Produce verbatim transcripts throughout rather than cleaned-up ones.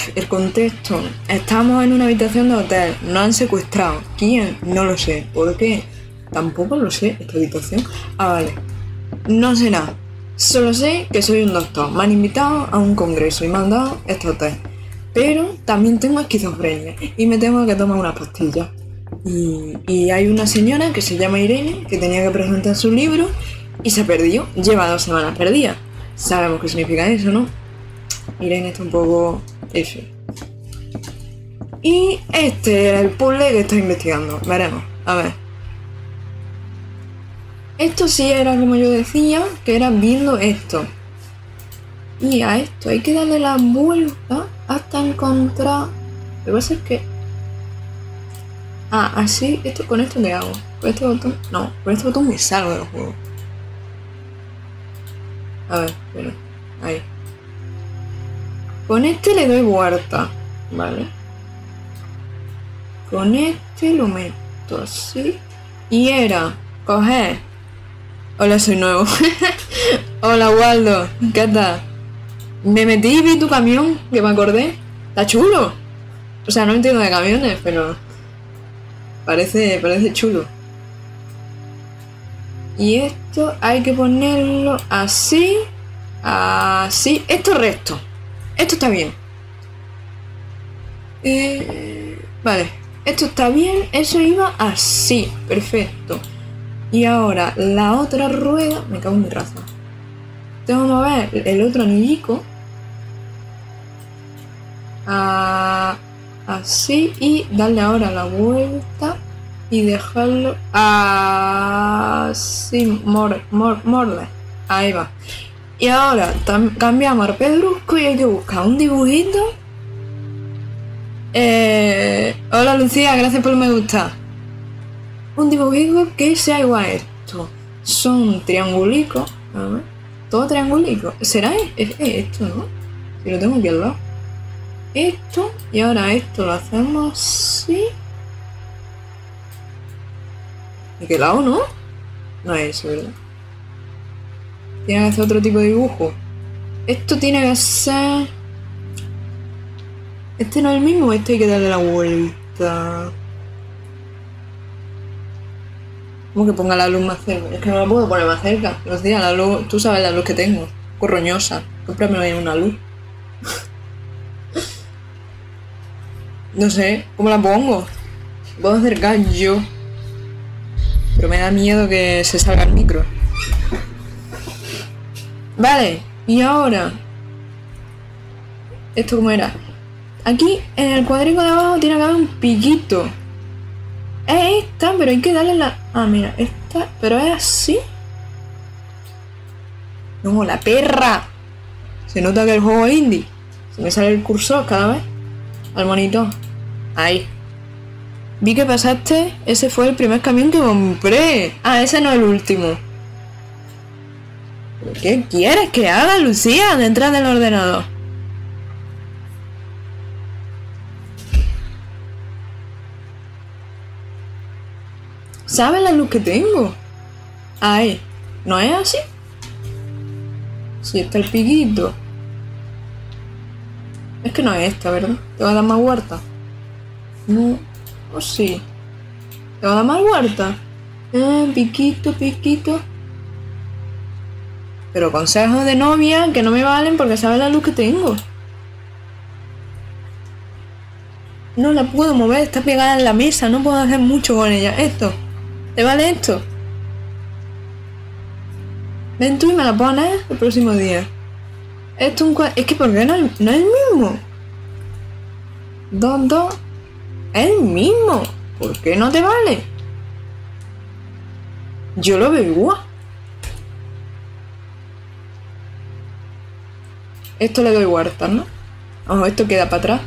el contexto. Estamos en una habitación de hotel. Nos han secuestrado. ¿Quién? No lo sé. ¿Por qué? Tampoco lo sé, esta habitación. Ah, vale. No sé nada. Solo sé que soy un doctor. Me han invitado a un congreso y me han dado este hotel. Pero también tengo esquizofrenia y me tengo que tomar unas pastillas. Y, y hay una señora que se llama Irene que tenía que presentar su libro y se perdió. Lleva dos semanas perdida. Sabemos qué significa eso, ¿no? Irene está un poco... eso. Y este era el puzzle que estoy investigando. Veremos. A ver. Esto sí era como yo decía, que era viendo esto. Y a esto hay que darle la vuelta hasta encontrar... Lo que pasa es que... Ah, así, esto, ¿con esto qué hago? ¿Con este botón? No, con este botón me salgo del juego. A ver, espera. Ahí. Con este le doy vuelta, ¿vale? Con este lo meto así. Y era coger... Hola, soy nuevo. Hola, Waldo. ¿Qué tal? Me metí y vi tu camión, que me acordé. Está chulo. O sea, no entiendo de camiones, pero... Parece, parece chulo. Y esto hay que ponerlo así. Así. Esto recto. Esto está bien. Eh, vale. Esto está bien. Eso iba así. Perfecto. Y ahora la otra rueda. Me cago en mi raza. Tengo que mover el otro anillico. A, así. Y darle ahora la vuelta. Y dejarlo así. Morde. Mor, morde. Ahí va. Y ahora cambiamos a pedrusco y hay que buscar un dibujito. Eh, hola Lucía, gracias por el me gusta. Un dibujito que sea igual a esto. Son triangulicos. A ver. Todo triangulico. ¿Será es, es esto, no? Si lo tengo aquí al lado. Esto. Y ahora esto lo hacemos así. ¿De qué lado, no? No es eso, ¿verdad? Tiene que hacer otro tipo de dibujo. Esto tiene que ser... Este no es el mismo, este hay que darle la vuelta. ¿Cómo que ponga la luz más cerca? Es que no la puedo poner más cerca. Los días, la luz, tú sabes la luz que tengo. Corroñosa. Cómprame una luz. No sé, ¿cómo la pongo? Puedo acercar yo. Pero me da miedo que se salga el micro. Vale, y ahora... ¿Esto cómo era? Aquí, en el cuadrico de abajo, tiene que haber un piquito. Es esta, pero hay que darle la... Ah, mira, esta... Pero es así. No, la perra. Se nota que el juego es indie. Se me sale el cursor cada vez. Al monitor. Ahí. Vi que pasaste. Ese fue el primer camión que compré. Ah, ese no es el último. ¿Qué quieres que haga, Lucía? Detrás del ordenador. ¿Sabes la luz que tengo? Ahí. ¿No es así? Sí, está el piquito. Es que no es esta, ¿verdad? ¿Te va a dar más vuelta? No. ¿O sí? ¿Te va a dar más vuelta? Eh, piquito, piquito. Pero consejos de novia que no me valen porque sabes la luz que tengo. No la puedo mover, está pegada en la mesa, no puedo hacer mucho con ella. Esto. ¿Te vale esto? Ven tú y me la pones el próximo día. Esto es un cuadro... Es que ¿por qué no, no es el mismo? Dos, dos. Es el mismo. ¿Por qué no te vale? Yo lo veo igual. Esto le doy vueltas, ¿no? Ojo, esto queda para atrás.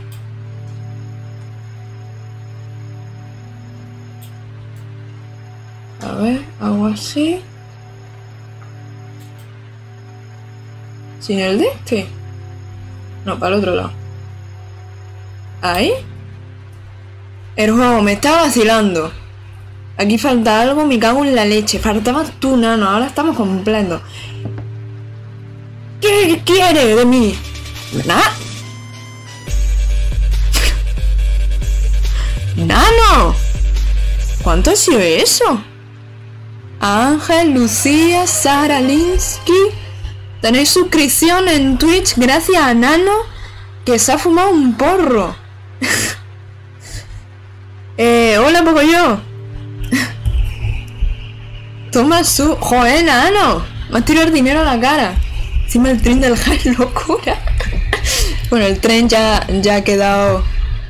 A ver, hago así. ¿Sin el de este? No, para el otro lado. Ahí. El juego me está vacilando. Aquí falta algo, me cago en la leche. Faltaba tú, nano, ahora estamos completos. ¿Qué quiere de mí? Nada. ¡Nano! ¿Cuánto ha sido eso? Ángel, Lucía, Sara Linsky. Tenéis suscripción en Twitch gracias a Nano, que se ha fumado un porro. eh, hola, poco yo. Toma su... Joder, Nano. Me has tirado dinero a la cara. Encima el tren del hype, locura. Bueno, el tren ya, ya ha quedado...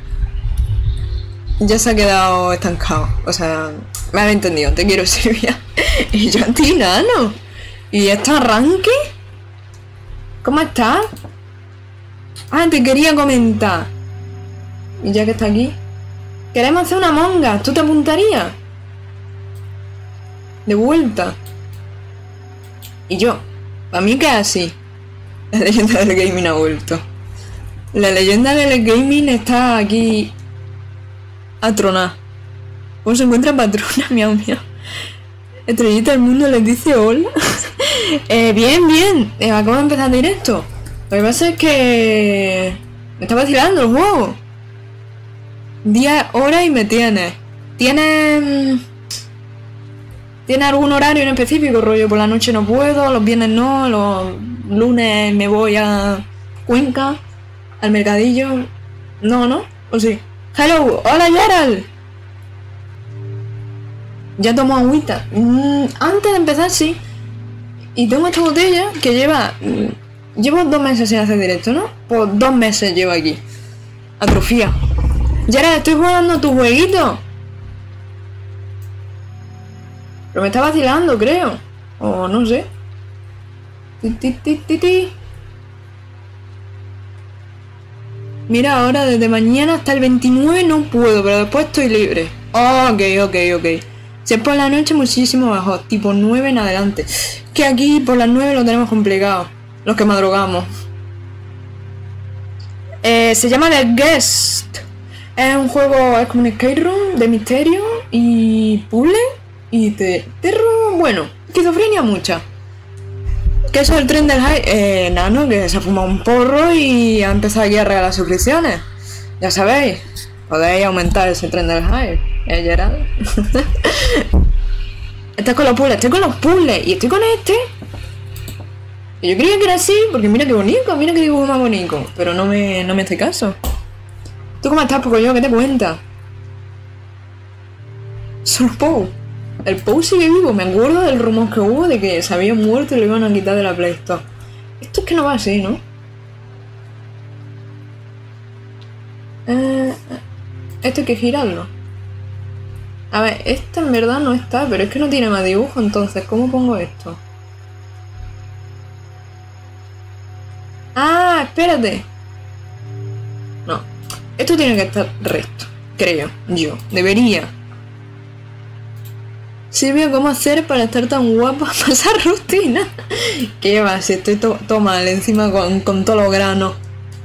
Ya se ha quedado estancado. O sea, me has entendido. Te quiero, Silvia. Y yo a ti, Nano. ¿Y este arranque? ¿Cómo estás? Ah, te quería comentar. Y ya que está aquí. Queremos hacer una monga. ¿Tú te apuntarías? De vuelta. Y yo. Para mí que es así. La leyenda del gaming ha vuelto. La leyenda del gaming está aquí... a tronar. ¿Cómo se encuentra patrona? Miau, miau. Estrellita del mundo les dice hola. eh, bien, bien. Eh, acabo de empezar directo. Lo que pasa es que... me está vacilando el juego. Día, hora y me tienes. ¿Tienes... ¿Tienes algún horario en específico? Rollo, por la noche no puedo, los viernes no, los lunes me voy a Cuenca, al mercadillo. No, ¿no? ¿O sí? Hello, hola Gerald. Ya tomo agüita. Mm, antes de empezar, sí. Y tengo esta botella que lleva... Mm, llevo dos meses sin hacer directo, ¿no? Pues dos meses llevo aquí. Atrofía. Gerald, estoy jugando tu jueguito. Pero me está vacilando, creo. O no sé. Ti, ti, ti, ti, ti. Mira, ahora desde mañana hasta el veintinueve no puedo, pero después estoy libre. Oh, ok, ok, ok. Si es por la noche, muchísimo mejor. Tipo nueve en adelante. Que aquí por las nueve lo tenemos complicado. Los que madrugamos. Eh, se llama The Guest. Es un juego, es como un skate room de misterio y puzzle. Y te... terror, bueno, esquizofrenia mucha. ¿Qué es el tren del hype? Eh, Nano, que se ha fumado un porro y ha empezado aquí a regalar suscripciones. Ya sabéis, podéis aumentar ese tren del hype. ¿Eh, Gerald? Estás con los puzzles, estoy con los puzzles y estoy con este. Y yo creía que era así, porque mira qué bonito, mira qué dibujo más bonito. Pero no me, no me hace caso. ¿Tú cómo estás, poco yo? ¿Qué te cuentas? Solo Pou. El Pou sigue vivo, me acuerdo del rumor que hubo de que se había muerto y lo iban a quitar de la Play Store. Esto es que no va así, ¿no? Eh, esto hay que girarlo. A ver, esta en verdad no está, pero es que no tiene más dibujo, entonces, ¿cómo pongo esto? Ah, espérate. No, esto tiene que estar recto, creo, yo, debería. Silvia, ¿cómo hacer para estar tan guapa? Pasar rutina. ¿Qué va? Si estoy to todo mal, encima con, con todos los granos.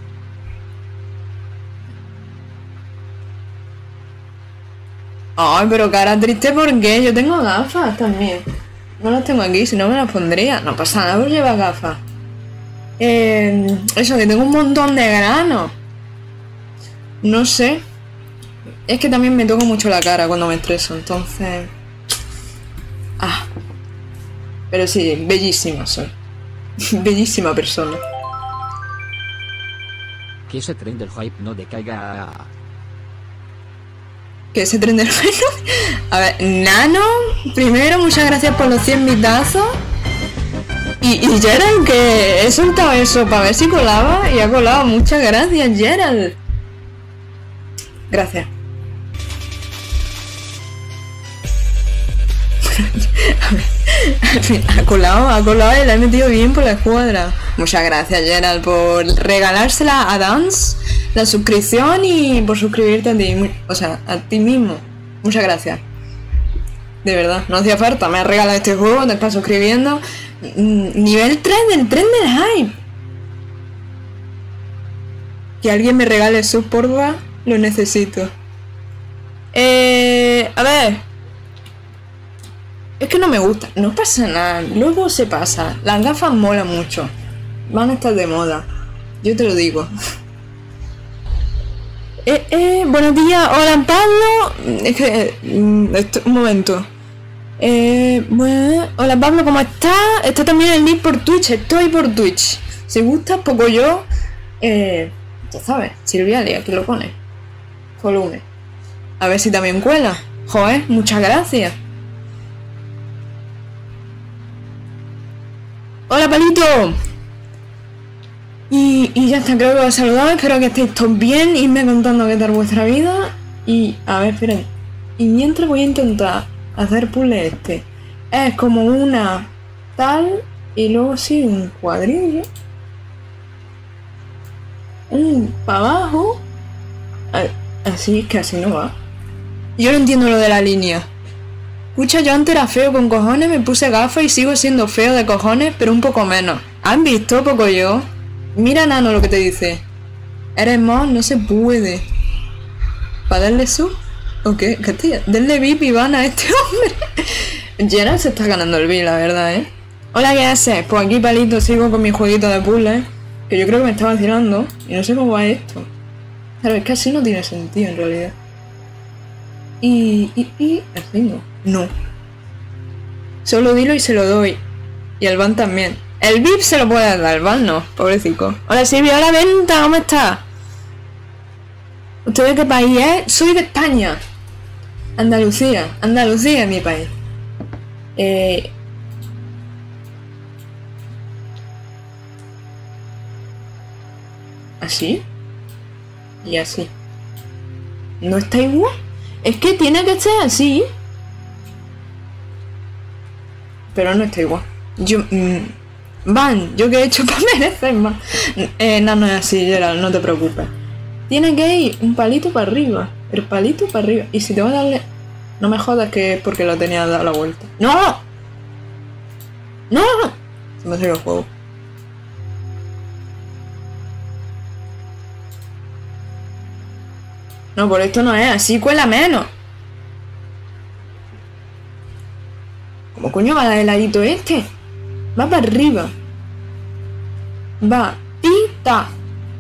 Ay, pero cara triste, ¿por qué? Yo tengo gafas también. No las tengo aquí, si no me las pondría. No pasa nada por llevar gafas. Eh, eso, que tengo un montón de granos. No sé. Es que también me toco mucho la cara cuando me estreso, entonces... Ah, pero sí, bellísima soy. Bellísima persona. Que ese tren del hype no decaiga. Que ese tren del hype no... A ver, Nano, primero, muchas gracias por los cien mitazos. Y, y Gerald, que he soltado eso para ver si colaba y ha colado. Muchas gracias, Gerald. Gracias. Ha colado, ha colado y la he metido bien por la escuadra. Muchas gracias, Gerald, por regalársela a Dance, la suscripción y por suscribirte a ti, o sea, a ti mismo. Muchas gracias. De verdad, no hacía falta, me has regalado este juego, te estás suscribiendo. Nivel tres del tren del hype. Que alguien me regale sus porfa, lo necesito. Eh, a ver. Es que no me gusta, no pasa nada, luego se pasa. Las gafas molan mucho, van a estar de moda, yo te lo digo. Eh, eh, buenos días, hola Pablo. Es que, eh, esto, un momento. Eh, bueno, hola Pablo, ¿cómo estás? Está también el link por Twitch, estoy por Twitch. Si gustas, poco yo. Eh, ya sabes, Silvialia, aquí lo pone. Volumen. A ver si también cuela. Joder, muchas gracias. Hola Palito. Y, y ya está, creo que os he saludado. Espero que estéis todos bien. Irme contando qué tal vuestra vida. Y, a ver, esperen. Y mientras voy a intentar hacer puzzle este. Es como una tal. Y luego sí, un cuadrillo. Un para abajo. Así, es que así no va. Yo no entiendo lo de la línea. Escucha, yo antes era feo con cojones, me puse gafas y sigo siendo feo de cojones, pero un poco menos. ¿Han visto? Poco yo. Mira, Nano, lo que te dice. Eres mod, no se puede. ¿Para darle sub? ¿O qué? ¿Qué estoy? Denle V I P y van a este hombre. Gerald se está ganando el V I P, la verdad, ¿eh? Hola, ¿qué haces? Pues aquí, Palito, sigo con mi jueguito de puzzle, que yo creo que me está vacilando. Y no sé cómo va esto. Claro, es que así no tiene sentido, en realidad. Y... y... y... así no. No. Solo dilo y se lo doy. Y al Van también. El V I P se lo puede dar, el Van no, pobrecito. Hola Silvia, hola Venta, ¿cómo está? ¿Usted de qué país es? Soy de España. Andalucía, Andalucía es mi país. Eh... ¿Así? Y así. ¿No está igual? Es que tiene que ser así. Pero no está igual. Yo... Mmm, Van, ¿yo qué he hecho para merecer más? Eh, no, no es así, Gerald, no te preocupes. Tiene que ir un palito para arriba. El palito para arriba. Y si te voy a darle... No me jodas que es porque lo tenía dado la vuelta. ¡No! ¡No! Se me ha salido el juego. No, por esto no es así, cuela menos. ¿Cómo coño va el heladito este? Va para arriba. Va. Tita.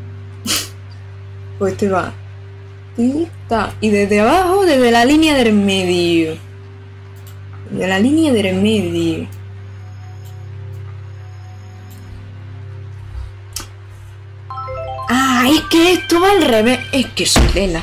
Pues este va. Tita. Y desde abajo, desde la línea del medio. De la línea del medio. Ah, es que esto va al revés. Es que soy Lela.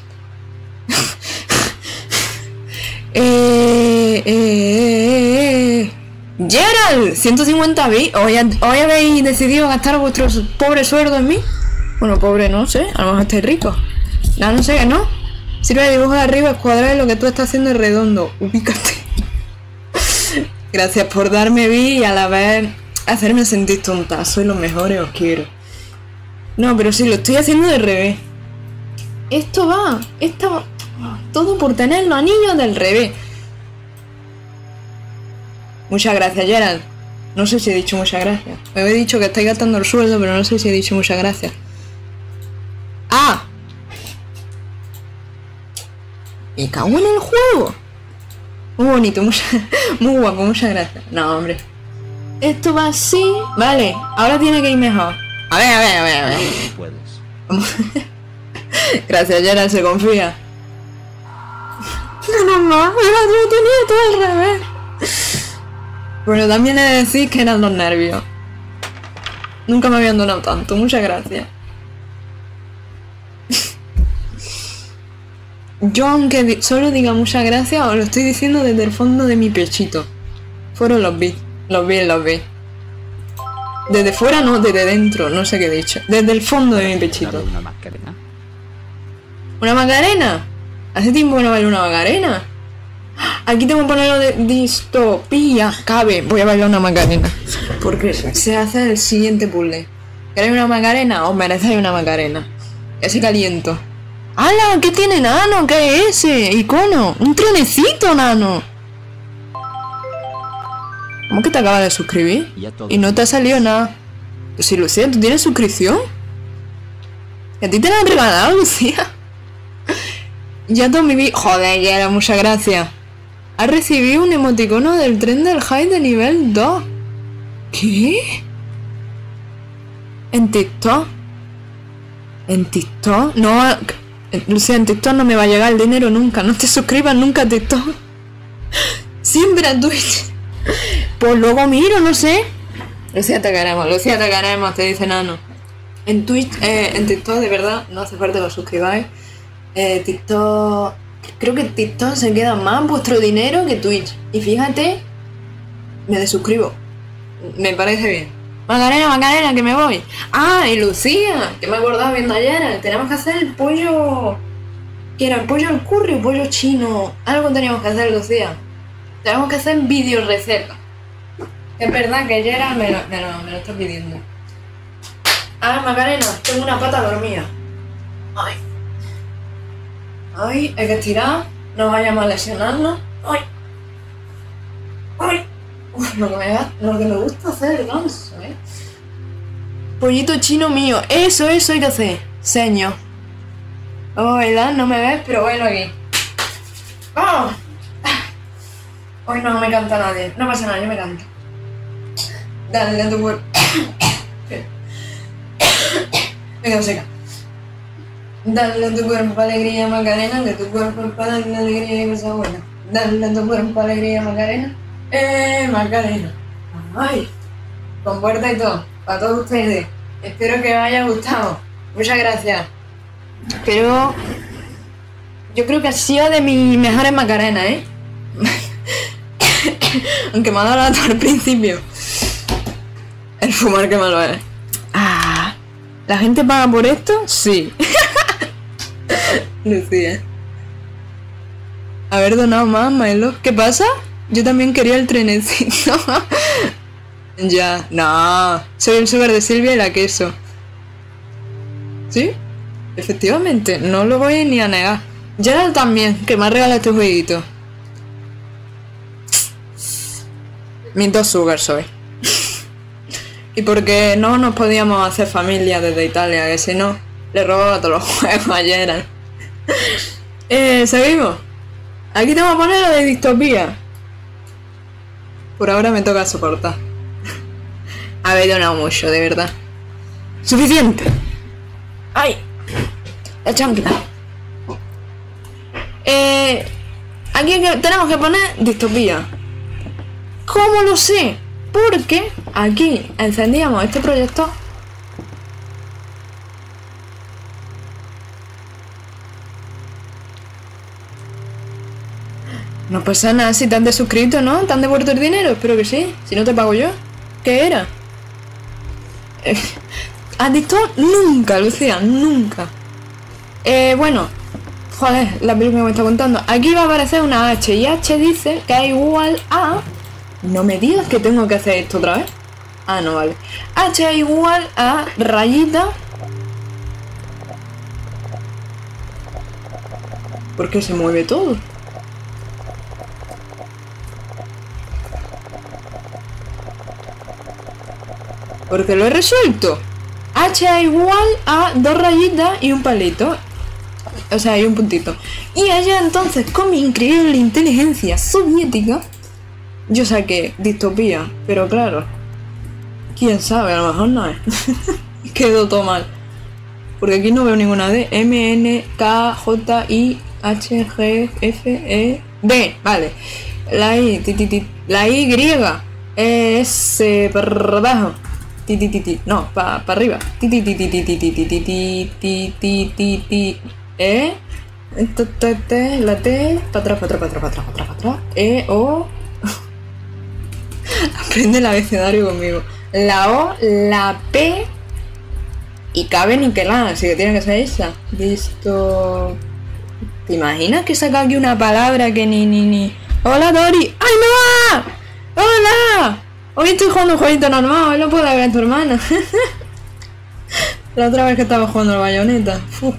eh, eh, eh, eh. Gerald, ciento cincuenta bits. ¿Hoy, ¿Hoy habéis decidido gastar vuestro pobre sueldo en mí? Bueno, pobre no sé, a lo mejor estáis ricos. No, no sé, ¿no? Sirve de dibujo de arriba, escuadrar lo que tú estás haciendo es redondo. Ubícate. Gracias por darme bits y a la vez hacerme sentir tonta. Sois los mejores, os quiero. No, pero sí, lo estoy haciendo de revés. Esto va, esto va. Todo por tener los anillos del revés. Muchas gracias, Gerald. No sé si he dicho muchas gracias. Me he dicho que estáis gastando el sueldo, pero no sé si he dicho muchas gracias. ¡Ah! Me cago en el juego. Muy bonito, mucha, muy guapo, muchas gracias. No, hombre. Esto va así. Vale, ahora tiene que ir mejor. A ver, a ver, a ver, a ver. Puedes. Gracias, Gerald, se confía. No, no, no, yo tenía todo al revés. Bueno, también he de decir que eran los nervios. Nunca me habían donado tanto, muchas gracias. Yo, aunque di solo diga muchas gracias, os lo estoy diciendo desde el fondo de mi pechito. Fueron los vi, los vi, los vi. Desde fuera no, desde dentro, no sé qué he dicho. Desde el fondo de mi pechito. ¿Una Macarena? ¿Una Macarena? Hace tiempo que no bailo una Macarena. Aquí tengo que ponerlo de distopía. Cabe, voy a bailar una Macarena. Porque se hace el siguiente puzzle. ¿Queréis una Macarena? Os merecéis una Macarena. Ese caliento. ¡Hala! ¿Qué tiene Nano? ¿Qué es ese? Icono. Un trenecito, Nano. ¿Cómo que te acabas de suscribir? Y no te ha salido nada. Si Lucía, ¿tú tienes suscripción? ¿Y a ti te la han regalado, Lucía? Ya todo mi vida... Joder, ya era, muchas gracias. Has recibido un emoticono del tren del high de nivel dos. ¿Qué? ¿En TikTok? ¿En TikTok? No... Lucía, en TikTok no me va a llegar el dinero nunca. No te suscribas nunca a TikTok. Siempre a Twitch. Pues luego miro, no sé. Lucía, te queremos, Lucía, te queremos, te dice Nano. En Twitch, eh, en TikTok, de verdad, no hace falta que os suscribáis. Eh, TikTok... Creo que TikTok se queda más vuestro dinero que Twitch. Y fíjate, me desuscribo. Me parece bien. Macarena, Macarena, que me voy. Ah, y Lucía, que me he acordado viendo ayer. Tenemos que hacer el pollo... ¿Qué era? ¿El pollo al curry o pollo chino? Algo teníamos que hacer, Lucía. Tenemos que hacer vídeo receta. Es verdad que ayer me lo, me lo, me lo está pidiendo. A ver, Macarena, tengo una pata dormida. Ay. Ay, hay que estirar. No vayamos a lesionarnos. Ay. Ay. Uf, lo que me, da, lo que me gusta hacer el ganso, ¿eh? Pollito chino mío. Eso, eso hay que hacer. Señor. Oh, ¿verdad? No me ves, pero bueno aquí. ¡Vamos! Hoy no me canta nadie. No pasa nada, yo me canto. Dale a tu cuerpo. Me quedo seca. Dale a tu cuerpo alegría, Macarena, que tu cuerpo es para darle alegría y cosa buena. Dale a tu cuerpo alegría, Macarena. Eh, Macarena. Ay, con puerta y todo, para todos ustedes. Espero que os haya gustado. Muchas gracias. Pero yo creo que ha sido de mis mejores Macarenas, ¿eh? Aunque me ha dado la lata al principio. El fumar que malo es. Ah, ¿la gente paga por esto? Sí. Lucía. Haber donado más, Milo. ¿Qué pasa? Yo también quería el trenecito. Ya, no. Soy el sugar de Silvia y la queso. ¿Sí? Efectivamente, no lo voy ni a negar. Gerald también, que me ha regalado este jueguito. Mis dos sugar soy. Y porque no nos podíamos hacer familia desde Italia, que si no, le robaba todos los juegos a Gerald. eh, seguimos. Aquí te voy a poner lo de distopía. Por ahora me toca soportar. Habéis donado mucho, de verdad. ¡Suficiente! ¡Ay! La chancla. Eh, aquí tenemos que poner distopía. ¿Cómo lo sé? Porque aquí encendíamos este proyector. No pasa nada si te han desuscrito, ¿no? ¿Te han devuelto el dinero? Espero que sí. Si no te pago yo. ¿Qué era? Eh, ¿Has visto? Nunca, Lucía, nunca. Eh, bueno. Joder, la película que me está contando. Aquí va a aparecer una H y H dice que es igual a... No me digas que tengo que hacer esto otra vez. Ah, no, vale. H es igual a rayita. ¿Por qué se mueve todo? Porque lo he resuelto. H es igual a dos rayitas y un palito. O sea, hay un puntito. Y allá entonces, con mi increíble inteligencia soviética, yo saqué distopía. Pero claro, quién sabe, a lo mejor no es. Quedó todo mal. Porque aquí no veo ninguna D. M, N, K, J, I, H, G, F, E, D. Vale. La I, ti, ti, ti, la Y griega. S, para abajo. Ti, ti, ti, ti. No, para pa arriba. Ti, ti, ti, ti, ti, ti, ti, ti, ti, ti, ti, ti, ti, ti. E, T, T, T, la T, para atrás, para atrás, para atrás, para atrás, para atrás, para atrás. E, O. Aprende el abecedario conmigo. La O, la P y cabe ni que la, así que tiene que ser esa. Listo. ¿Te imaginas que saca aquí una palabra que ni ni ni? ¡Hola, Dori! ¡Ay, no! ¡Hola! Hoy estoy jugando un jueguito normal, hoy no puedo ver a tu hermana. La otra vez que estaba jugando la bayoneta. Uf.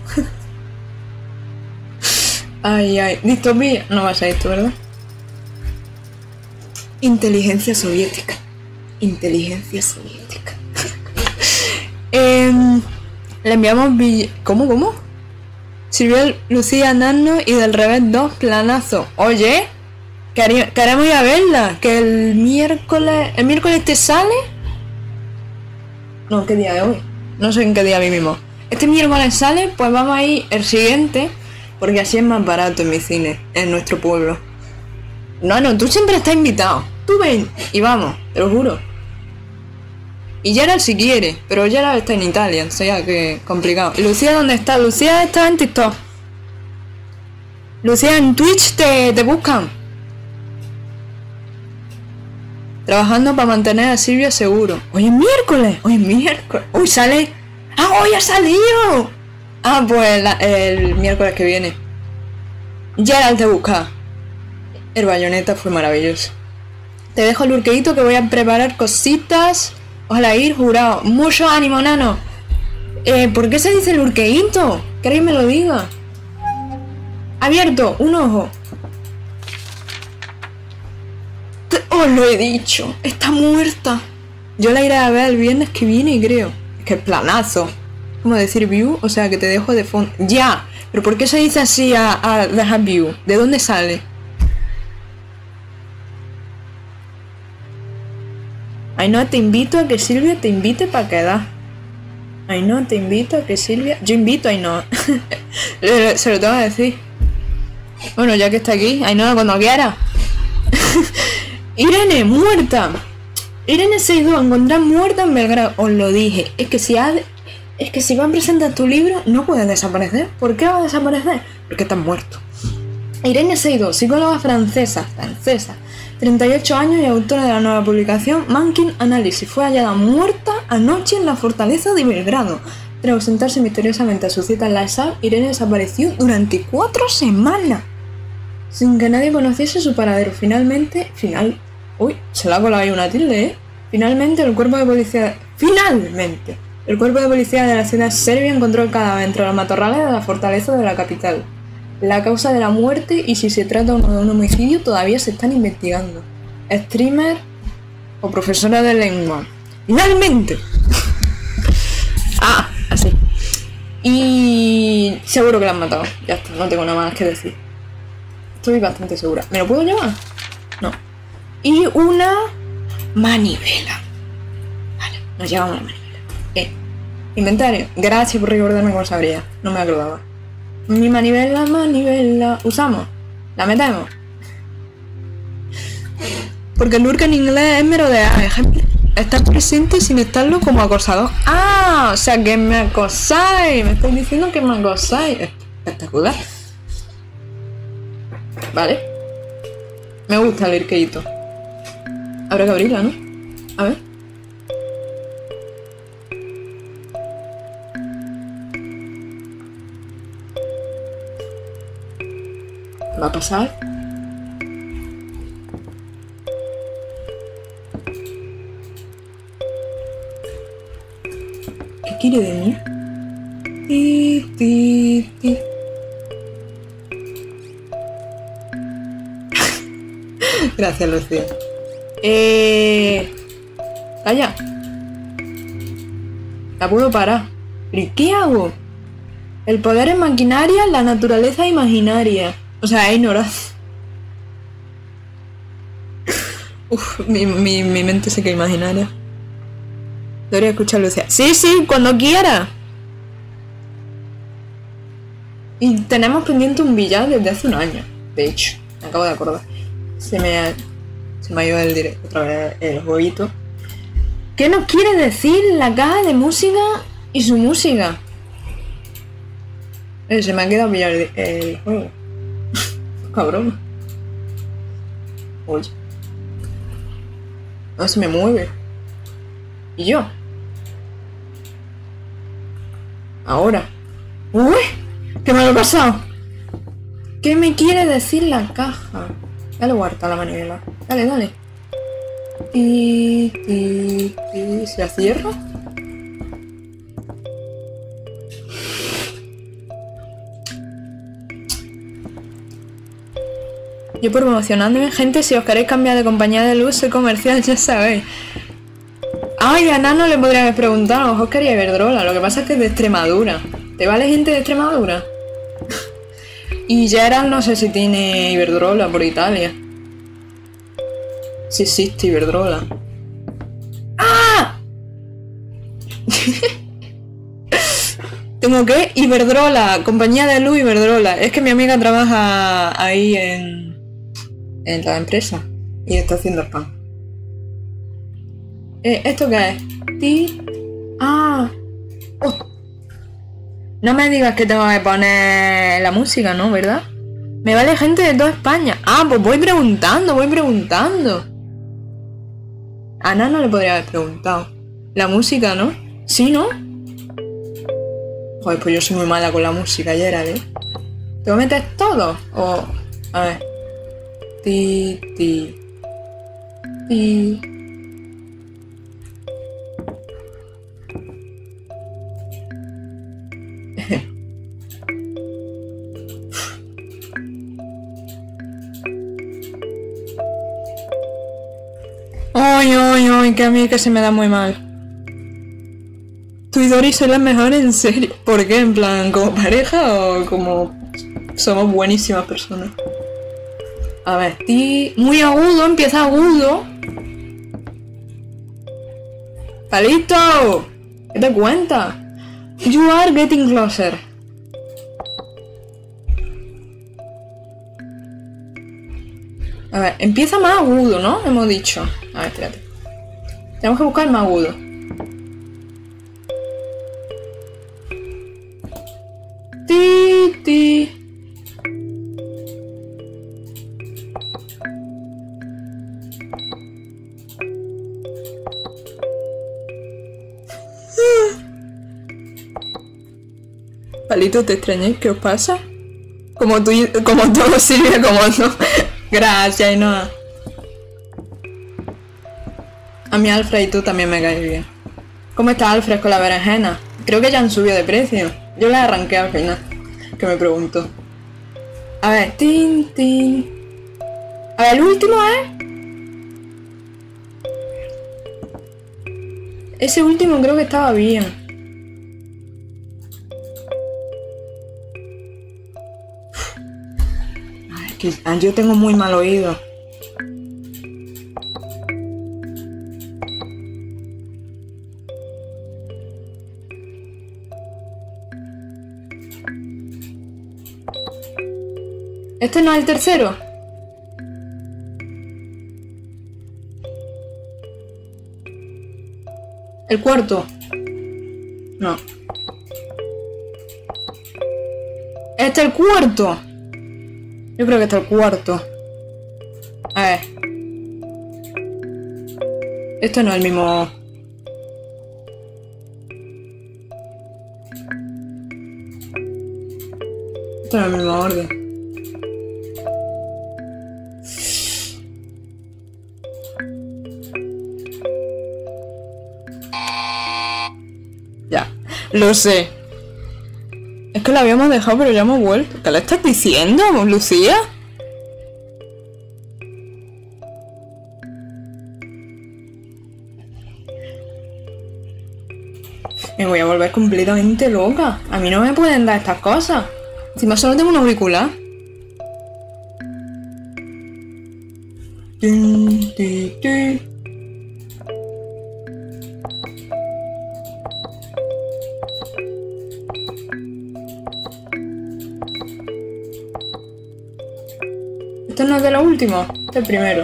Ay, ay. Distopía. No va a ser esto, ¿verdad? Inteligencia soviética. Inteligencia soviética. eh, le enviamos bill... ¿Cómo, cómo? Sirvió Lucía Nano y del revés dos planazos. Oye, queremos ir a verla. Que el miércoles... ¿El miércoles te sale? No, ¿qué día es hoy? No sé en qué día vivimos. Este miércoles sale, pues vamos a ir el siguiente, porque así es más barato en mi cine, en nuestro pueblo. No, no, tú siempre estás invitado. Tú ven y vamos, te lo juro. Y Gerald si quiere, pero Gerald está en Italia, o sea que complicado. ¿Y Lucía dónde está? Lucía está en TikTok. Lucía en Twitch te, te buscan. Trabajando para mantener a Silvia seguro. Hoy es miércoles, hoy es miércoles. Hoy sale... ¡Ah, hoy ha salido! Ah, pues la, el miércoles que viene. Gerald te busca. El bayoneta fue maravilloso. Te dejo el urqueíto que voy a preparar cositas. Ojalá ir jurado. Mucho ánimo, nano. Eh, ¿por qué se dice el urqueíto? Que alguien me lo diga. Abierto, un ojo. Os lo he dicho. Está muerta. Yo la iré a ver el viernes que viene, creo. Es que planazo. ¿Cómo decir view? O sea, que te dejo de fondo. Ya. ¿Pero por qué se dice así a, a dejar view? ¿De dónde sale? Ay, no, te invito a que Silvia te invite para quedar. Ay, no, te invito a que Silvia... Yo invito a Ainhoa. Se lo tengo que decir. Bueno, ya que está aquí, Ainhoa, cuando quiera. Irene, muerta. Irene se ha ido a encontrar muerta en Belgrado. Os lo dije. Es que si ha... Es que si va a presentar tu libro, no puede desaparecer. ¿Por qué va a desaparecer? Porque está muerto. Irene Seido, psicóloga francesa, francesa, treinta y ocho años y autora de la nueva publicación Mankin Analysis, fue hallada muerta anoche en la fortaleza de Belgrado. Tras ausentarse misteriosamente a su cita en la S A B, Irene desapareció durante cuatro semanas, sin que nadie conociese su paradero. Finalmente, final... Uy, se la ha colado ahí una tilde, ¿eh? Finalmente, el cuerpo de policía... ¡Finalmente! El cuerpo de policía de la ciudad serbia encontró el cadáver entre los matorrales de la fortaleza de la capital. La causa de la muerte y si se trata de un homicidio todavía se están investigando. Streamer o profesora de lengua. ¡Finalmente! Ah, así. Y seguro que la han matado. Ya está, no tengo nada más que decir. Estoy bastante segura. ¿Me lo puedo llevar? No. Y una manivela. Vale, nos llevamos la manivela. Eh, inventario. Gracias por recordarme cómo sabría. No me acordaba. Mi manivela, manivela. Usamos. La metemos. Porque el lurk en inglés es merodear. Ejemplo. Estar presente sin estarlo como acosador. Ah, o sea que me acosáis. Me estáis diciendo que me acosáis. Espectacular. Vale. Me gusta el irqueíto. Habrá que abrirla, ¿no? A ver. ¿Va a pasar? ¿Qué quiere de mí? Ti, ti, ti. Gracias, Lucía. Eh... Calla. La puedo parar. ¿Pero y qué hago? El poder es maquinaria, la naturaleza es imaginaria. O sea, es ignorancia. Uf, mi, mi, mi mente se queda imaginaria. Debería escuchar a Lucía. Sí, sí, cuando quiera. Y tenemos pendiente un billar desde hace un año. De hecho, me acabo de acordar. Se me ha, se me ha ido el directo otra vez el jueguito. ¿Qué nos quiere decir la caja de música y su música? Eh, se me ha quedado pillar el, el juego. Cabrón. Oye. No se me mueve. ¿Y yo? Ahora. ¡Uy! ¿Qué me lo he pasado? ¿Qué me quiere decir la caja? Dale guarda la manivela. Dale, dale. Y, y, y ¿se la cierra? Yo por promocionándome, gente, si os queréis cambiar de compañía de luz, soy comercial, ya sabéis. Ay, a Nano le podría haber preguntado, a lo mejor quería Iberdrola, lo que pasa es que es de Extremadura. ¿Te vale gente de Extremadura? Y Gerald no sé si tiene Iberdrola por Italia. Sí existe Iberdrola. ¡Ah! Tengo que Iberdrola, compañía de luz Iberdrola. Es que mi amiga trabaja ahí en, en la empresa y está haciendo spam. Eh, ¿Esto qué es? Ti... Ah. Oh. No me digas que tengo que poner la música, ¿no? ¿Verdad? Me vale gente de toda España. Ah, pues voy preguntando, voy preguntando. A Ana no le podría haber preguntado. La música, ¿no? Sí, ¿no? Joder, pues yo soy muy mala con la música, Gerard, ¿eh? ¿Te metes todo? O... A ver. Ti, ti. Ti. Ay, ay, ay, que a mí que se me da muy mal. Tú y Dory sois las mejores, en serio. ¿Por qué? ¿En plan, como pareja o como somos buenísimas personas? A ver, ti... Muy agudo, empieza agudo. ¡Palito! ¿Qué te cuenta? You are getting closer. A ver, empieza más agudo, ¿no? Hemos dicho. A ver, espérate. Tenemos que buscar más agudo. Ti, ti. Palito, ¿te extrañáis? ¿Qué os pasa? Como tú, como todo, Silvia, como no. Gracias, Ainhoa. A mí Alfred y tú también me caes bien. ¿Cómo está Alfred con la berenjena? Creo que ya han subido de precio. Yo la arranqué al final. Que me preguntó. A ver, tin, tin. A ver, el último es... Ese último creo que estaba bien. Ay, que yo tengo muy mal oído. ¿Este no es el tercero? ¿El cuarto? No. ¿Este es el cuarto? Yo creo que este es el cuarto. A ver. Esto no es el mismo... Esto no es el mismo orden. Ya, lo sé. Es que la habíamos dejado, pero ya hemos vuelto. ¿Qué le estás diciendo, Lucía? Me voy a volver completamente loca. A mí no me pueden dar estas cosas. Encima solo tengo un auricular. Tin, tin, tin. Este no es de lo último, este es el primero.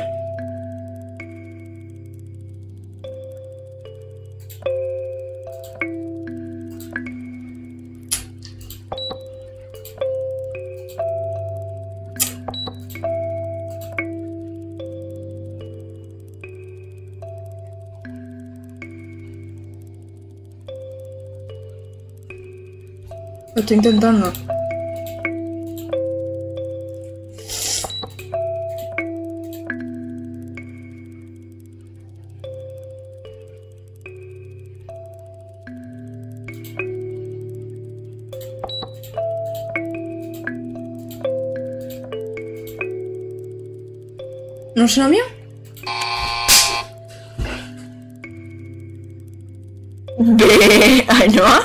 Lo estoy intentando. ¿No suena bien? ¿Qué? ¿Ainhoa?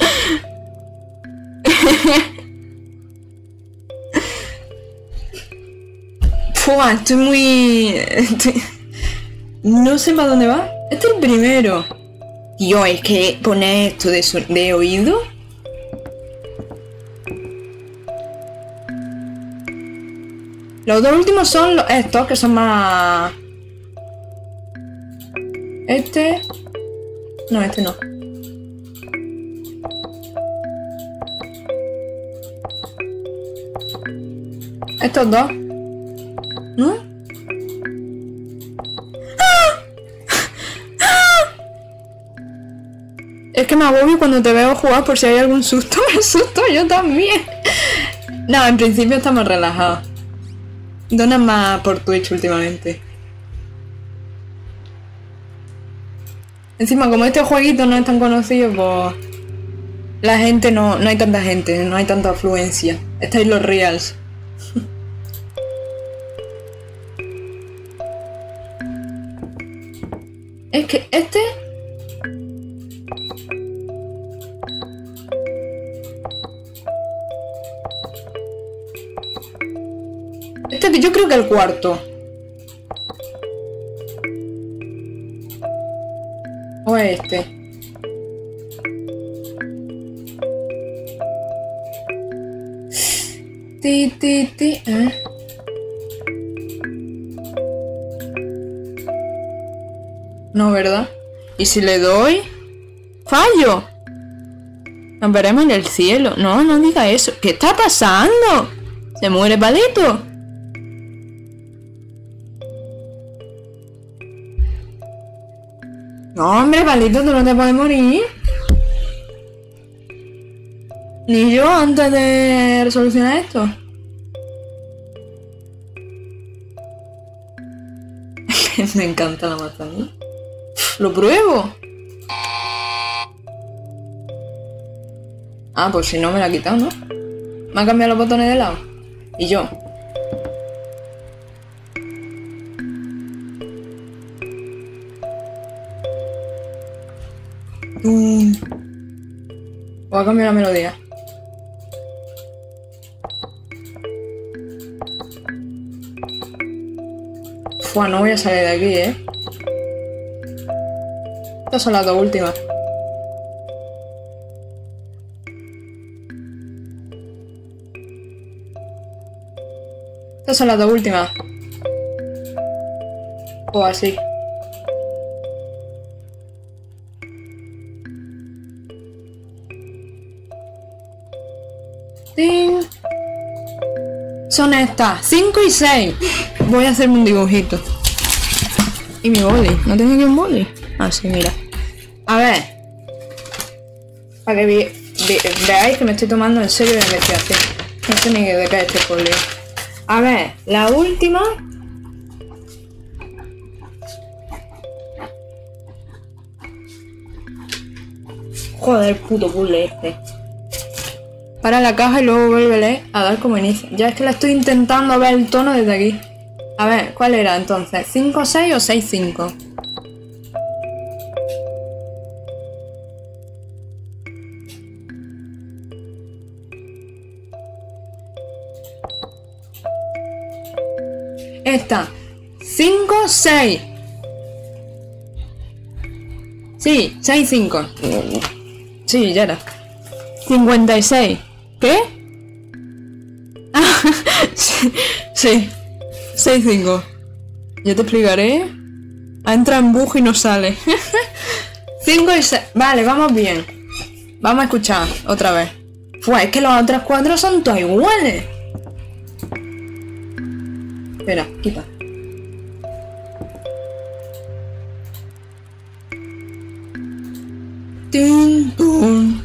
Pua, estoy muy... Estoy... No sé para dónde va. Este es el primero. Tío, es que poner esto de, so... de oído... Los dos últimos son los, estos, que son más... Este... No, este no. Estos dos. ¿No? ¡Ah! ¡Ah! Es que me agobio cuando te veo jugar por si hay algún susto. Me asusto yo también. No, en principio estamos relajados. Donan más por Twitch últimamente. Encima, como este jueguito no es tan conocido, pues... La gente no... No hay tanta gente, no hay tanta afluencia. Estáis los reals. Es que este... Este yo creo que el cuarto. O este. Ti, ti, ti, ¿eh? No, ¿verdad? ¿Y si le doy? ¡Fallo! Nos veremos en el cielo. No, no diga eso. ¿Qué está pasando? ¿Se muere Palito? No, hombre, Palito, tú no te puedes morir. Ni yo antes de resolucionar esto. Me encanta la manzana. Lo pruebo. Ah, pues si no me la ha quitado, ¿no? Me ha cambiado los botones de lado. Y yo. Mm. Voy a cambiar la melodía. Fua, no voy a salir de aquí, ¿eh? Estas son las dos últimas. Estas son las dos últimas. O así. ¡Ting! Son estas, cinco y seis. Voy a hacerme un dibujito. Y mi boli. ¿No tengo aquí un boli? Ah, sí, mira. A ver. Para que ve, ve, veáis que me estoy tomando en serio la investigación. No sé ni de qué es este folio. A ver, la última. Joder, puto puzzle este. Para la caja y luego vuélvele a dar como inicio. Ya es que la estoy intentando ver el tono desde aquí. A ver, ¿cuál era entonces? ¿cinco seis o seis cinco? Esta. cinco seis. Sí, seis cinco. Sí, ya era. cincuenta y seis. ¿Qué? Ah, sí, sí. seis cinco. Ya te explicaré. Entra en bug y no sale. cinco y seis. Vale, vamos bien. Vamos a escuchar otra vez. Fue, es que los otros cuatro son todos iguales. Espera, quita. Tin, tum.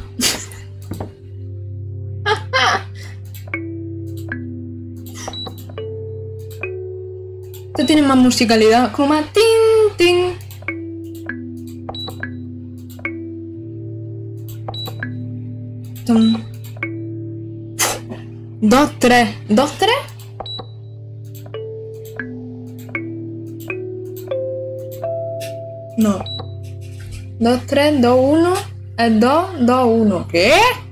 Esto tiene más musicalidad, como más tin, tin. Tum. Dos, tres. ¿Dos, tres? No. Dos, tres, dos, uno. Es dos, dos, uno. ¿Qué?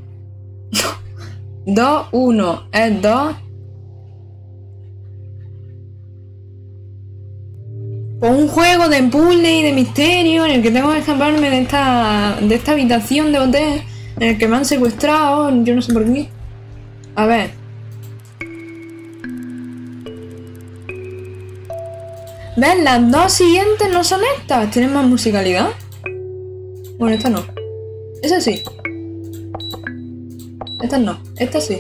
Dos, uno. Es dos. Un juego de puzzle y de misterio en el que tengo que escaparme de esta, de esta habitación de hotel en el que me han secuestrado, yo no sé por qué. A ver. ¿Ves? Las dos siguientes no son estas. Tienen más musicalidad. Bueno, esta no. Esa sí. Estas no. Esta sí.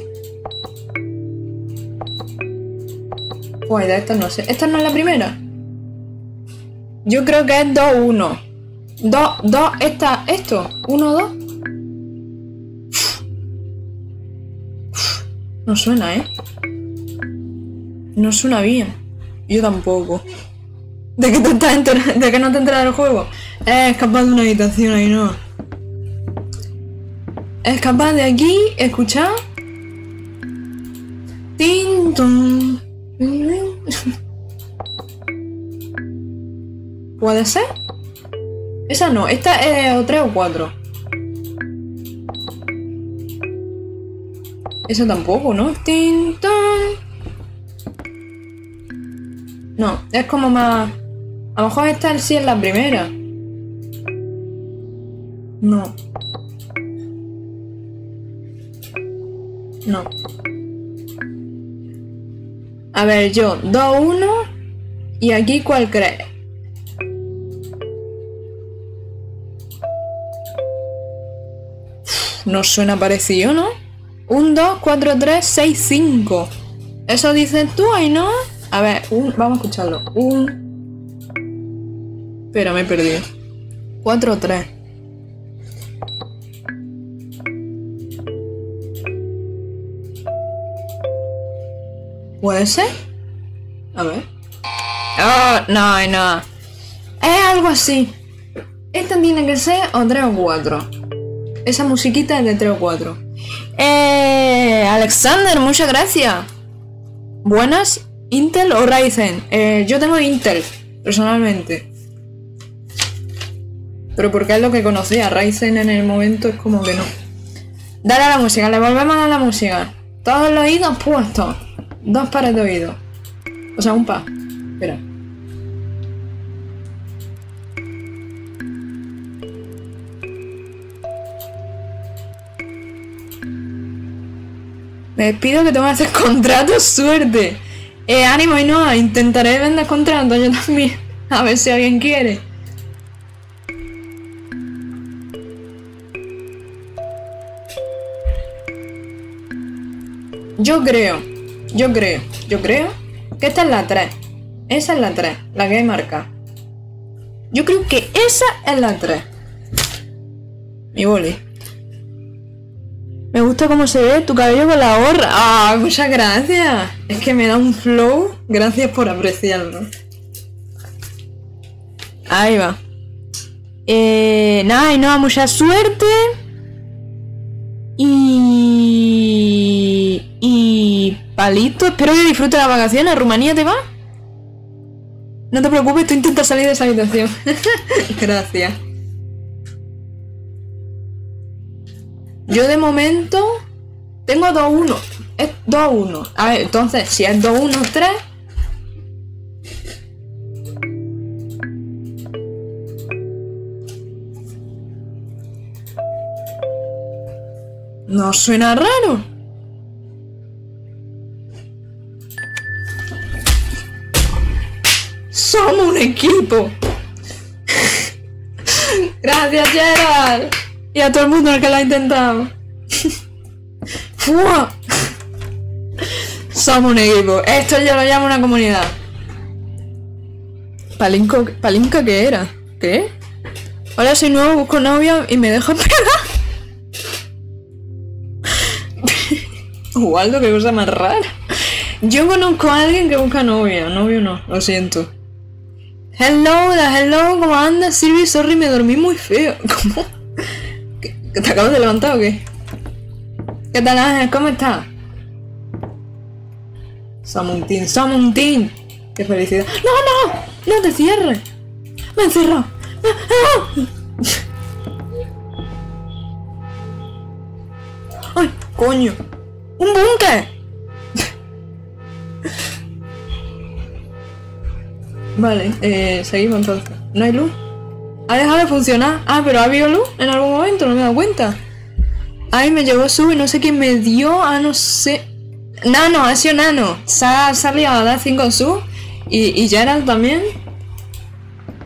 Pues de estas no sé. ¿Esta no es la primera? Yo creo que es dos uno. dos, dos, esta, esto. uno, dos. No suena, ¿eh? No suena bien. Yo tampoco. ¿De qué te estás enterando? ¿De qué no te enteras del juego? Es escapar de una habitación ahí, no. Es capaz de aquí escuchar. Tin, ¿puede ser? Esa no, esta es o tres o cuatro. Esa tampoco, ¿no? Tin, no, es como más... A lo mejor esta sí es la primera. No. No. A ver, yo, dos, uno. Y aquí, ¿cuál crees? No suena parecido, ¿no? un, dos, cuatro, tres, seis, cinco. ¿Eso dices tú, ahí no? A ver, un, vamos a escucharlo. Un... Espera, me he perdido. cuatro, tres. ¿Puede ser? A ver. Oh, no, no. Es algo así. Esta tiene que ser o tres o cuatro. Esa musiquita es de tres o cuatro. Eh, Alexander, muchas gracias. Buenas, Intel o Ryzen. Eh, yo tengo Intel, personalmente. Pero porque es lo que conocía. Ryzen en el momento es como que no. Dale a la música, le volvemos a dar la música. Todos los oídos puestos. Dos pares de oídos. O sea, un par. Espera. Me despido que tengo que hacer contratos, suerte. Eh, ánimo y no, intentaré vender contratos yo también. A ver si alguien quiere. Yo creo, yo creo, yo creo que esta es la tres. Esa es la tres, la que hay marcada. Yo creo que esa es la tres. Mi boli. Me gusta cómo se ve tu cabello con la gorra. ¡Ah! Muchas gracias. Es que me da un flow. Gracias por apreciarlo. Ahí va. Eh, nada, y no, mucha suerte. Y... Y... Palito, espero que disfrutes las vacaciones. ¿A Rumanía te vas? No te preocupes, tú intentas salir de esa habitación. Gracias. Yo de momento tengo dos uno. Es dos uno. A ver, entonces, si es dos uno tres. ¿No suena raro? Somos un equipo. Gracias, Gerald. Y a todo el mundo el que lo ha intentado. ¡Fua! Somos un equipo. Esto yo lo llamo una comunidad. Palinco, ¿Palinca qué era? ¿Qué? Hola, soy nuevo, busco novia y me dejo pegar. Waldo, qué cosa más rara. Yo conozco a alguien que busca novia. Novio no, lo siento. Hello, da hello, ¿cómo andas? Sirvi, sorry, me dormí muy feo. ¿Cómo? ¿Te acabas de levantar o qué? ¿Qué tal, Ángel? ¿Cómo estás? Samuntín, Samuntín. ¡Qué felicidad! ¡No, no! ¡No te cierres! ¡Me he encerrado! ¡Ay, coño! ¡Un búnker! Vale, eh, seguimos entonces. ¿No hay luz? ¿Ha dejado de funcionar? Ah, pero ¿ha habido luz en algún momento? No me he dado cuenta. Ay, me llegó sub y no sé quién me dio. Ah, no sé. Nano, ha sido Nano. Se ha salido a dar cinco sub. Y, y Gerald también.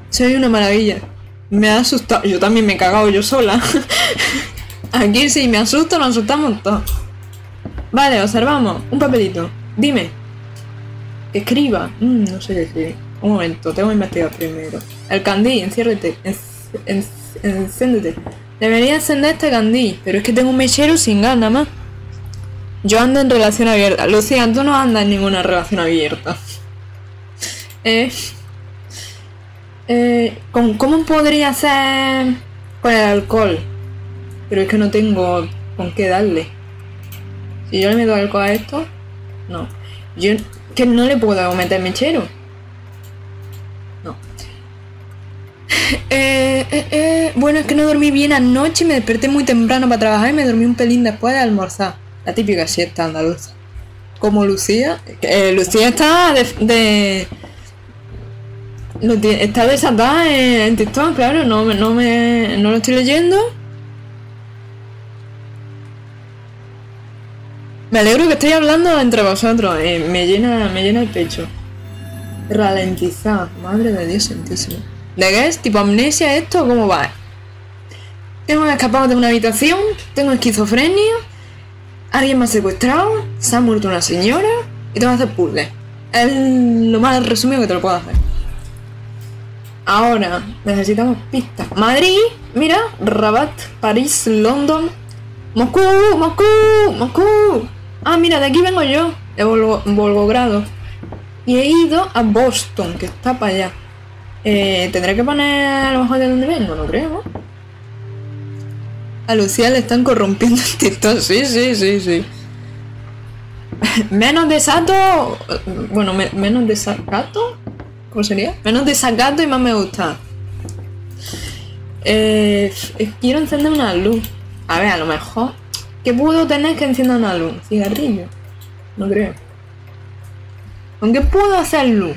Soy una maravilla. Me ha asustado. Yo también me he cagado yo sola. Aquí sí, me asusto, nos asustamos todos. Vale, observamos. Un papelito. Dime. Que escriba. Mm, no sé qué escribir. Un momento, tengo que investigar primero. El candí, enciérrete. En, en, encéndete. Debería encender este candí, pero es que tengo un mechero sin gas nada más. Yo ando en relación abierta. Lucía, tú no andas en ninguna relación abierta. Eh, eh, ¿con, ¿Cómo podría ser con el alcohol? Pero es que no tengo con qué darle. Si yo le meto alcohol a esto, no. Yo que no le puedo meter mechero. No. Eh, eh, eh, bueno, es que no dormí bien anoche y me desperté muy temprano para trabajar y me dormí un pelín después de almorzar. La típica siesta andaluza. Como Lucía. Eh, Lucía está de... de lo está desatada en, en TikTok, claro. No, no, me, no lo estoy leyendo. Me alegro que estéis hablando entre vosotros. Eh, me llena me llena el pecho. Ralentizar. Madre de Dios santísimo. ¿De qué es? ¿Tipo amnesia esto o cómo va? Tengo escapado de una habitación. Tengo esquizofrenia. Alguien me ha secuestrado. Se ha muerto una señora. Y tengo que hacer puzzles. Es lo más resumido que te lo puedo hacer. Ahora necesitamos pistas. Madrid. Mira. Rabat. París. London. Moscú. Moscú. Moscú. Ah, mira, de aquí vengo yo. De Volvo, Volgogrado. Y he ido a Boston, que está para allá. Eh, ¿Tendré que poner a lo mejor de dónde vengo? No creo, ¿no? A Lucía le están corrompiendo el TikTok. Sí, sí, sí, sí. Menos desato. Bueno, me, menos desacato. ¿Cómo sería? Menos desacato y más me gusta. Eh, quiero encender una luz. A ver, a lo mejor. ¿Qué puedo tener que encienda una luz? ¿Cigarrillo? No creo. ¿Con qué puedo hacer luz?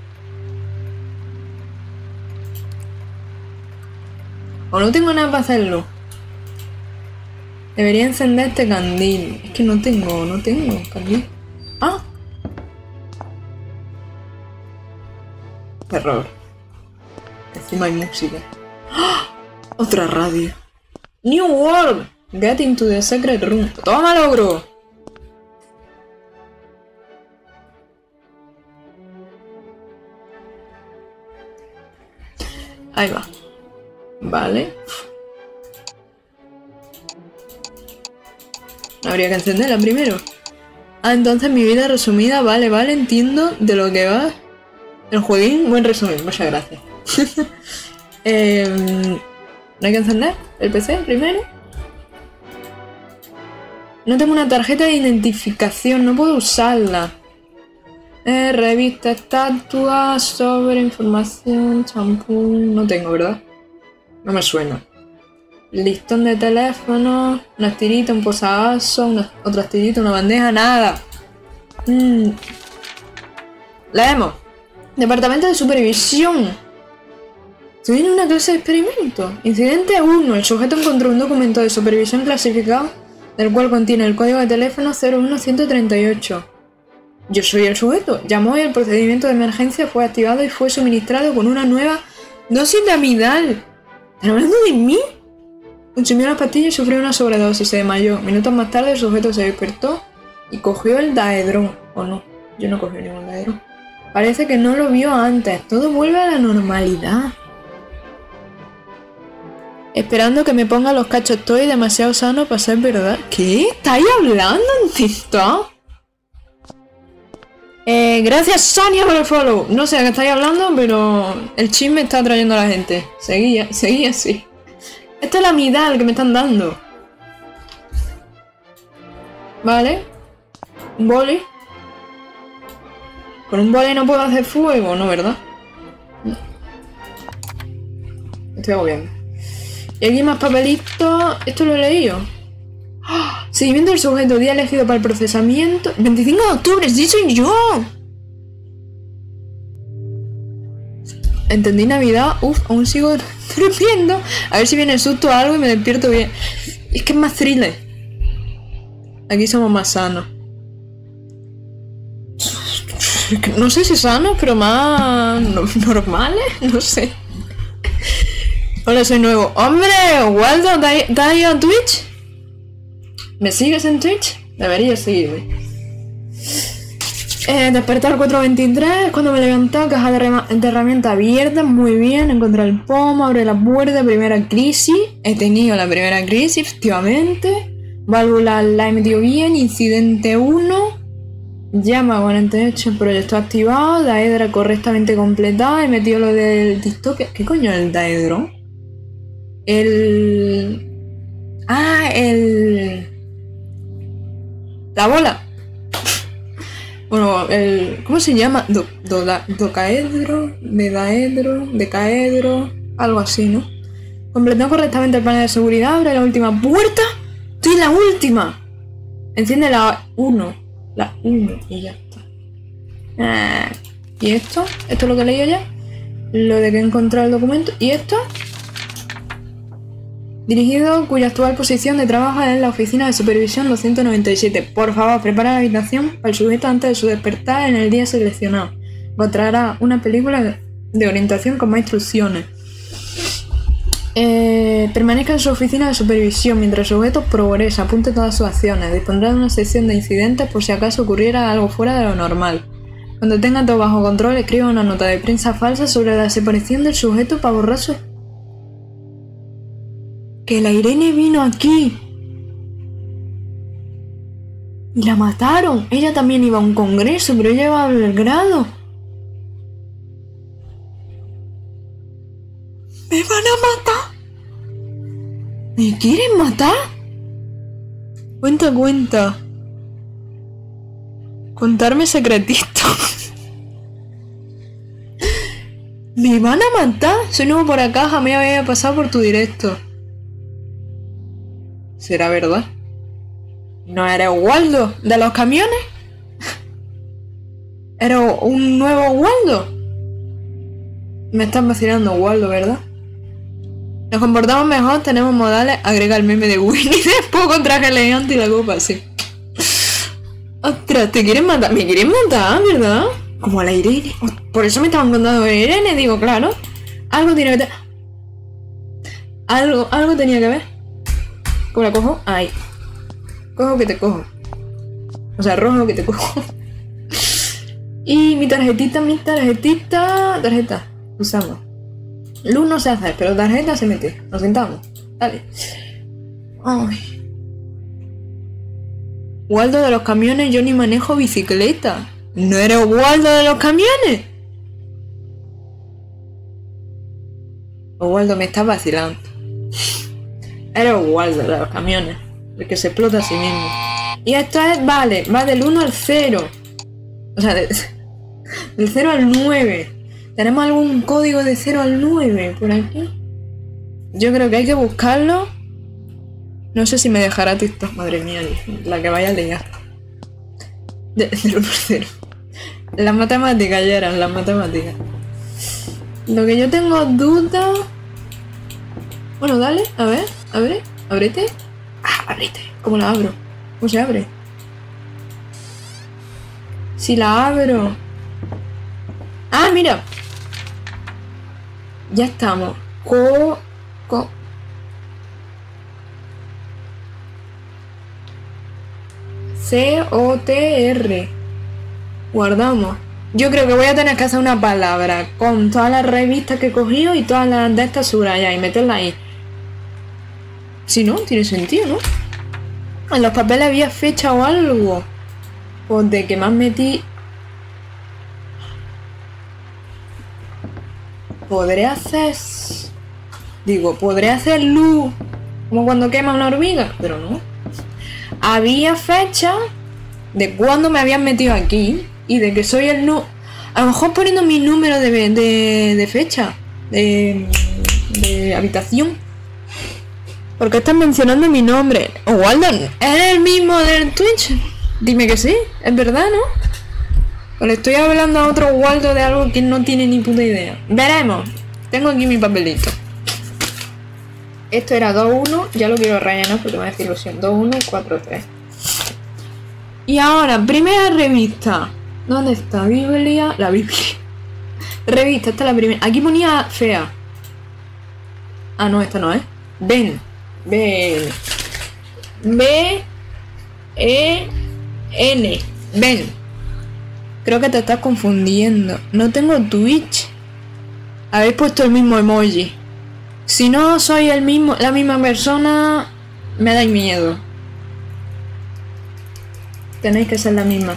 O no tengo nada para hacer luz. Debería encender este candil. Es que no tengo, no tengo candil. ¡Ah! Terror. Encima hay música. ¡Ah! Otra radio. New World. Get into the secret room. ¡Toma, logro! Ahí va. Vale. Habría que encenderla primero. Ah, entonces mi vida resumida. Vale, vale, entiendo de lo que va. El jueguín, buen resumen. Muchas gracias. eh, ¿No hay que encender el P C primero? No tengo una tarjeta de identificación. No puedo usarla. Eh, revista, estatua, sobre, información, champú... No tengo, ¿verdad? No me suena. Listón de teléfono, una estirita, un posavasos, una, otra estirita, una bandeja, nada. Mm. Leemos. Departamento de supervisión. Estoy en una clase de experimento. Incidente uno. El sujeto encontró un documento de supervisión clasificado, del cual contiene el código de teléfono cero uno uno tres ocho. Yo soy el sujeto. Llamó y el procedimiento de emergencia fue activado y fue suministrado con una nueva dosis de amidal. ¿Están hablando de mí? Consumió las pastillas y sufrió una sobredosis. Se desmayó. Minutos más tarde el sujeto se despertó y cogió el daedrón. ¿O no? Yo no cogí ningún daedrón. Parece que no lo vio antes. Todo vuelve a la normalidad. Esperando que me ponga los cachos. Estoy demasiado sano para ser verdad. ¿Qué? ¿Estáis hablando en TikTok? Eh, gracias Sonia por el follow. No sé a qué estáis hablando, pero el chisme está atrayendo a la gente. Seguí, seguí así. Esta es la amidal que me están dando. Vale. Un boli. Con un boli no puedo hacer fuego, ¿no? ¿Verdad? No. Me estoy agobiando. Y aquí más papelitos. Esto lo he leído. ¡Oh! Seguimiento del sujeto. Día elegido para el procesamiento. veinticinco de octubre. ¡Sí soy yo! Entendí Navidad. Uf, aún sigo durmiendo. A ver si viene el susto o algo y me despierto bien. Es que es más thriller. Aquí somos más sanos. No sé si sanos, pero más no, normales. No sé. Hola, soy nuevo. ¡Hombre! Waldo, ¿estás ahí en Twitch? ¿Me sigues en Twitch? Deberías seguirme. Eh, despertar cuatro veintitrés. Cuando me levanté, caja de, de herramientas abierta. Muy bien. Encontré el pomo. Abre la puerta. Primera crisis. He tenido la primera crisis, efectivamente. Válvula la he metido bien. Incidente uno. Llama cuarenta y ocho. Proyecto activado. Daedra correctamente completada. He metido lo del distopia. ¿Qué coño es el daedro? El... Ah, el... La bola. Bueno, el... ¿Cómo se llama? Do, do, da, docaedro, medaedro, decaedro, algo así, ¿no? Completó correctamente el panel de seguridad, abre la última puerta. ¡Estoy en la última! Enciende la uno. La uno y ya está. Ah, ¿y esto? ¿Esto es lo que he leído ya? Lo de que he encontrado el documento. ¿Y esto? Dirigido, cuya actual posición de trabajo es la oficina de supervisión doscientos noventa y siete. Por favor, prepara la habitación para el sujeto antes de su despertar en el día seleccionado. Encontrará una película de orientación con más instrucciones. Eh, permanezca en su oficina de supervisión mientras el sujeto progresa. Apunte todas sus acciones. Dispondrá de una sección de incidentes por si acaso ocurriera algo fuera de lo normal. Cuando tenga todo bajo control, escriba una nota de prensa falsa sobre la desaparición del sujeto para borrar su... Que la Irene vino aquí y la mataron. Ella también iba a un congreso, pero ella iba a Belgrado. ¿Me van a matar? ¿Me quieren matar? Cuenta, cuenta. Contarme secretito. ¿Me van a matar? Soy nuevo por acá, jamás había pasado por tu directo. ¿Será verdad? ¿No eres Waldo de los camiones? ¿Eres un nuevo Waldo? Me estás vacilando, Waldo, ¿verdad? Nos comportamos mejor, tenemos modales. Agrega el meme de Winnie después con traje elegante y la copa así. Ostras, ¿te quieren matar? ¿Me quieren matar, verdad? Como a la Irene. Por eso me estaban contando de Irene, digo, claro. Algo tiene que ver. Algo, algo tenía que ver. ¿Cómo la cojo? Ahí. Cojo que te cojo. O sea, rojo que te cojo. Y mi tarjetita, mi tarjetita. Tarjeta. Usamos. Luz no se hace, pero tarjeta se mete. Nos sentamos. Dale. Ay. Waldo de los camiones, yo ni manejo bicicleta. ¿No eres Waldo de los camiones? O Waldo, me estás vacilando. Eres Waldo de los camiones, el que se explota a sí mismo. Y esto es, vale, va del uno al cero. O sea, de, del cero al nueve. ¿Tenemos algún código de cero al nueve por aquí? Yo creo que hay que buscarlo. No sé si me dejará TikTok, madre mía, la que vaya a ligar. De, del uno al cero. Las matemáticas ya eran, las matemáticas. Lo que yo tengo duda... Bueno, dale, a ver, abre, ábrete. Ah, ábrete. ¿Cómo la abro? ¿Cómo se abre? Si la abro... Ah, mira. Ya estamos. Co... Co... C O T R. Guardamos. Yo creo que voy a tener que hacer una palabra con todas las revistas que he cogido y todas las de estas subrayadas y meterlas ahí. Si no, tiene sentido, ¿no? En los papeles había fecha o algo. Pues de que más metí... Podré hacer... Digo, podré hacer luz como cuando quema una hormiga, pero no. Había fecha de cuándo me habían metido aquí y de que soy el no... A lo mejor poniendo mi número de, de, de fecha, de, de habitación. Porque están mencionando mi nombre. O Waldo, ¿eres el mismo del Twitch? Dime que sí, es verdad, ¿no? O le estoy hablando a otro Waldo de algo que no tiene ni puta idea. Veremos. Tengo aquí mi papelito. Esto era dos uno, ya lo quiero rellenar porque me hace ilusión. dos uno cuatro tres. Y ahora, primera revista. ¿Dónde está? Biblia. La Biblia. Revista, esta es la primera. Aquí ponía fea. Ah, no, esta no es. Ven. Ven. B. E. N. Ven. Creo que te estás confundiendo. No tengo Twitch. Habéis puesto el mismo emoji. Si no soy el mismo, la misma persona, me dais miedo. Tenéis que ser la misma.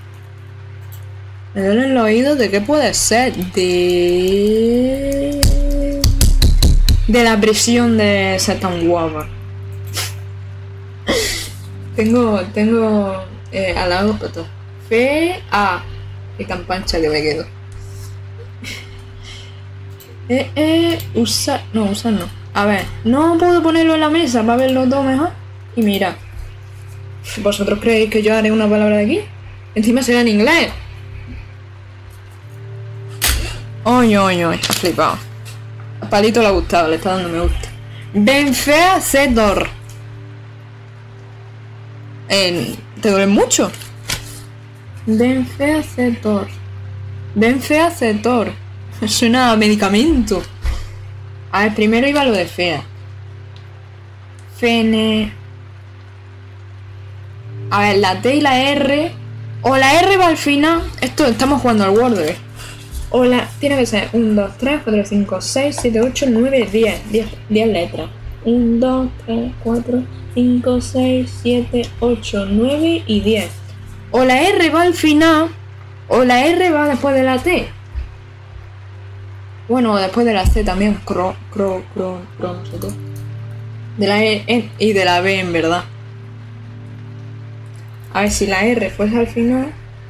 Me duelen los oídos. ¿De qué puede ser? De... De la presión de ser tan guapa. tengo... Tengo... Eh, halagos para todo. Fe... A. Qué tan pancha que me quedo. Eh, eh... Usar... No, usar no. A ver. No puedo ponerlo en la mesa para verlo todo mejor. Y mira. ¿Vosotros creéis que yo haré una palabra de aquí? Encima será en inglés. Oy, oy, oy. Ha flipado. A Palito le ha gustado, le está dando me gusta. Benfeacedor. Eh, ¿Te duele mucho? Benfeacedor. Benfeacedor. Suena a medicamento. A ver, primero iba lo de fea. Fene. A ver, la T y la R. O la R va al final. Esto estamos jugando al Word. O la. Tiene que ser uno, dos, tres, cuatro, cinco, seis, siete, ocho, nueve, diez. diez letras. uno, dos, tres, cuatro, cinco, seis, siete, ocho, nueve y diez. O la R va al final. O la R va después de la T. Bueno, después de la C también. Cro, cro, cro, cro, no sé qué. De la E y de la B, en verdad. A ver si la R fuese al final.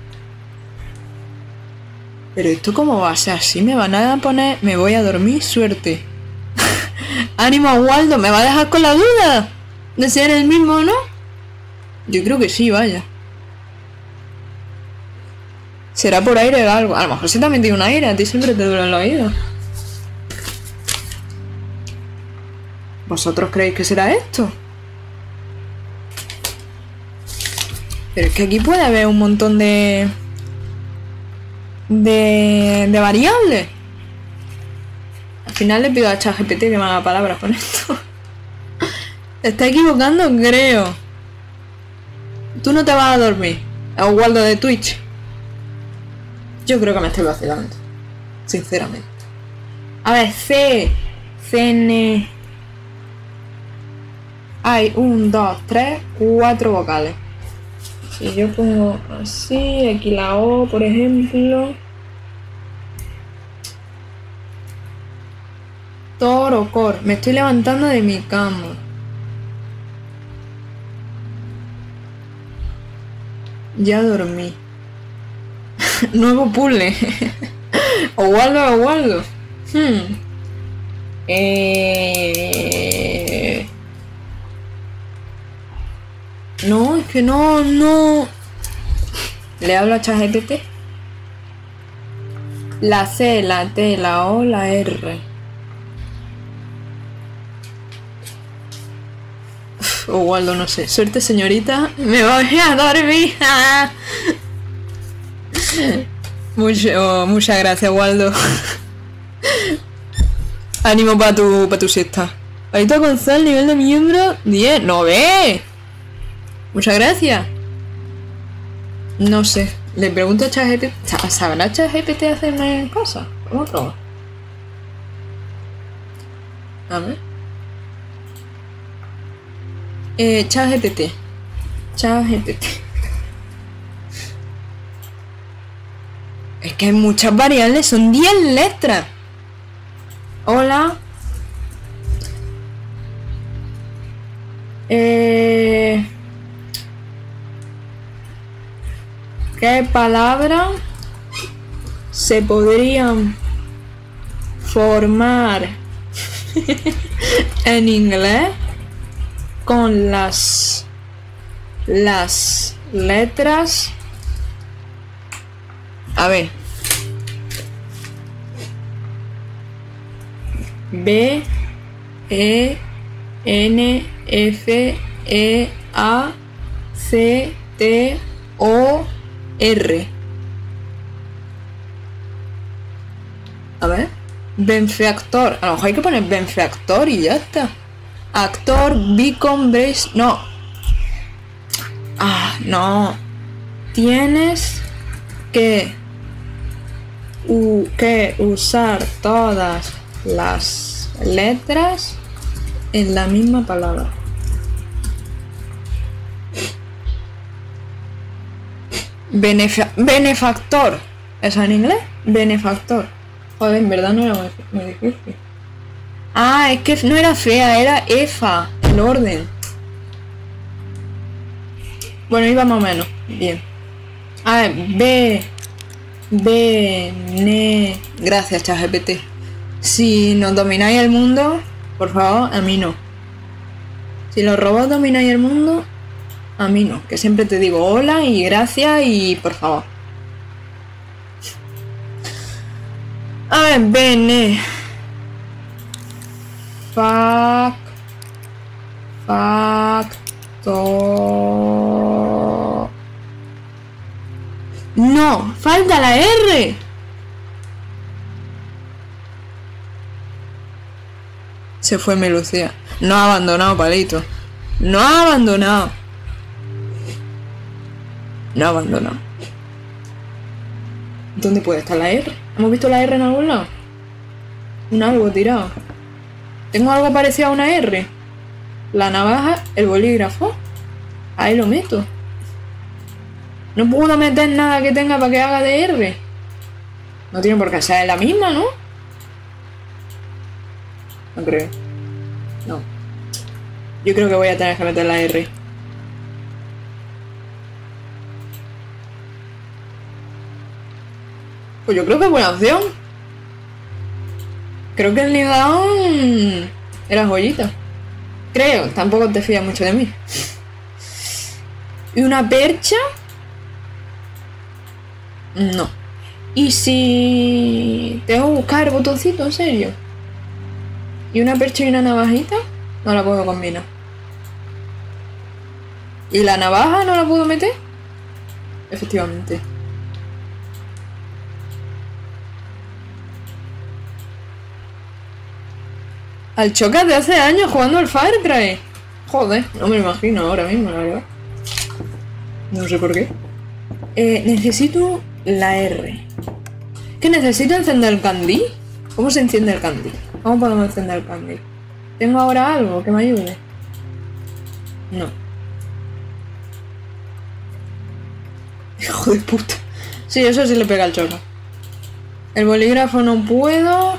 Pero esto cómo va a ser así, me van a poner. Me voy a dormir, suerte. Ánimo, Waldo, ¿me va a dejar con la duda de ser el mismo o no? Yo creo que sí, vaya. Será por aire o algo. A lo mejor se te ha metido un aire, a ti siempre te duele el oído. ¿Vosotros creéis que será esto? Pero es que aquí puede haber un montón de... De... De variables. Al final le pido a ChatGPT que me haga palabras con esto. Te está equivocando, creo. Tú no te vas a dormir. O Waldo de Twitch. Yo creo que me estoy vacilando. Sinceramente. A ver, C. C N. Hay un, dos, tres, cuatro vocales. Si yo pongo así, aquí la O, por ejemplo. Toro, cor. Me estoy levantando de mi cama. Ya dormí. Nuevo puzzle. Ovaldo, Ovaldo. Hmm. Eh... No, es que no, no. Le hablo a ChatGPT. La C, la T, la O, la R. O Waldo, no sé. Suerte, señorita. Me voy a dormir. Mucho, muchas gracias, Waldo. Ánimo para tu, pa tu siesta. Ahorita Gonzalo, nivel de miembro diez. No ve. Muchas gracias. No sé. Le pregunto a ChatGPT. ¿Sabrá ChatGPT hacerme cosas? Vamos a probar. A ver. Eh, ChatGPT. ChatGPT. Es que hay muchas variables. Son diez letras. Hola. Eh... ¿Qué palabras se podrían formar en inglés con las las letras? A ver. B, E, N, F, E, A, C, T, O, R. A ver. Benefactor. A lo mejor hay que poner benefactor y ya está. Actor, beacon, brace. No. Ah, no. Tienes que, u, que usar todas las letras en la misma palabra. Benefa benefactor. ¿Eso en inglés? Benefactor. Joder, en verdad no era muy, muy difícil. Ah, es que no era fea, era Efa, el orden. Bueno, iba más o menos. Bien. A ver, B. B. Ne. Gracias, ChatGPT. Si nos domináis el mundo, por favor, a mí no. Si los robots domináis el mundo, a mí no. Que siempre te digo hola y gracias y por favor. A ver, bene. Fac. Factor. No, falta la R. Se fue Melucía. No ha abandonado, Palito. No ha abandonado. No ha abandonado. ¿Dónde puede estar la R? ¿Hemos visto la R en algún lado? Un algo tirado. ¿Tengo algo parecido a una R? La navaja, el bolígrafo. Ahí lo meto. No puedo meter nada que tenga para que haga de R. No tiene por qué ser la misma, ¿no? No creo. No. Yo creo que voy a tener que meter la R. Pues yo creo que es buena opción. Creo que el Nidón era joyita. Creo, tampoco te fías mucho de mí. ¿Y una percha? No. ¿Y si tengo que buscar el botoncito, en serio? ¿Y una percha y una navajita? No la puedo combinar. ¿Y la navaja no la puedo meter? Efectivamente. Al Chocas de hace años jugando al Far Cry. Joder, no me lo imagino ahora mismo, la verdad. No sé por qué. Eh, necesito la R. ¿Qué necesito encender el candil? ¿Cómo se enciende el candil? ¿Cómo podemos encender el candil? ¿Tengo ahora algo que me ayude? No. Hijo de puta. Sí, eso sí le pega al Chocas. El bolígrafo no puedo.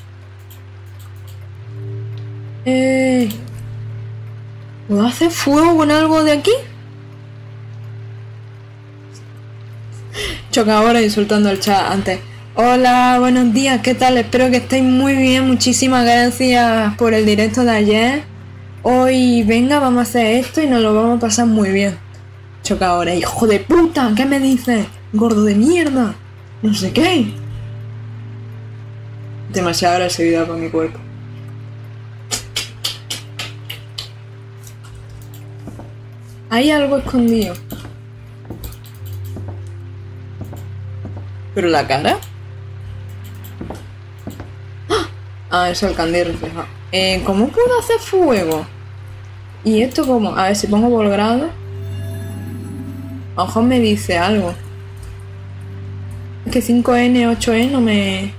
Eh, ¿Puedo hacer fuego con algo de aquí? Choca ahora insultando al chat antes. Hola, buenos días, ¿qué tal? Espero que estéis muy bien. Muchísimas gracias por el directo de ayer. Hoy, venga, vamos a hacer esto y nos lo vamos a pasar muy bien. Choca ahora. ¡Hijo de puta! ¿Qué me dices? ¡Gordo de mierda! No sé qué. Demasiada agresividad con mi cuerpo. Hay algo escondido. ¿Pero la cara? Ah, eso es el candil reflejado. Eh, ¿Cómo puedo hacer fuego? ¿Y esto cómo? A ver, si pongo por grado. A lo mejor me dice algo. Es que cinco ene, ocho e no me...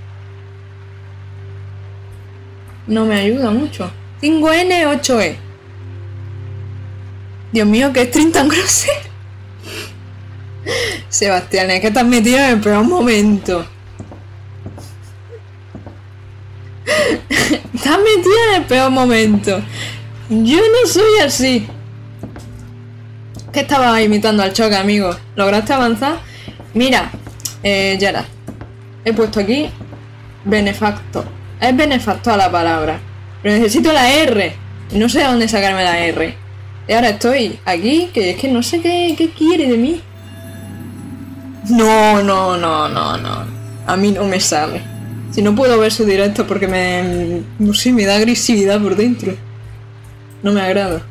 No me ayuda mucho. cinco ene, ocho e. Dios mío, que stream tan grosero. Sebastián, es que te has metido en el peor momento. Te has metido en el peor momento. Yo no soy así. ¿Qué estabas imitando al Choca, amigo? ¿Lograste avanzar? Mira, eh, Yara. He puesto aquí benefactor. Es benefactor la palabra. Pero necesito la R. No sé de dónde sacarme la R. Y ahora estoy aquí, que es que no sé qué, qué quiere de mí. No, no, no, no, no. A mí no me sale. Si no puedo ver su directo porque me... No sé, me da agresividad por dentro. No me agrada.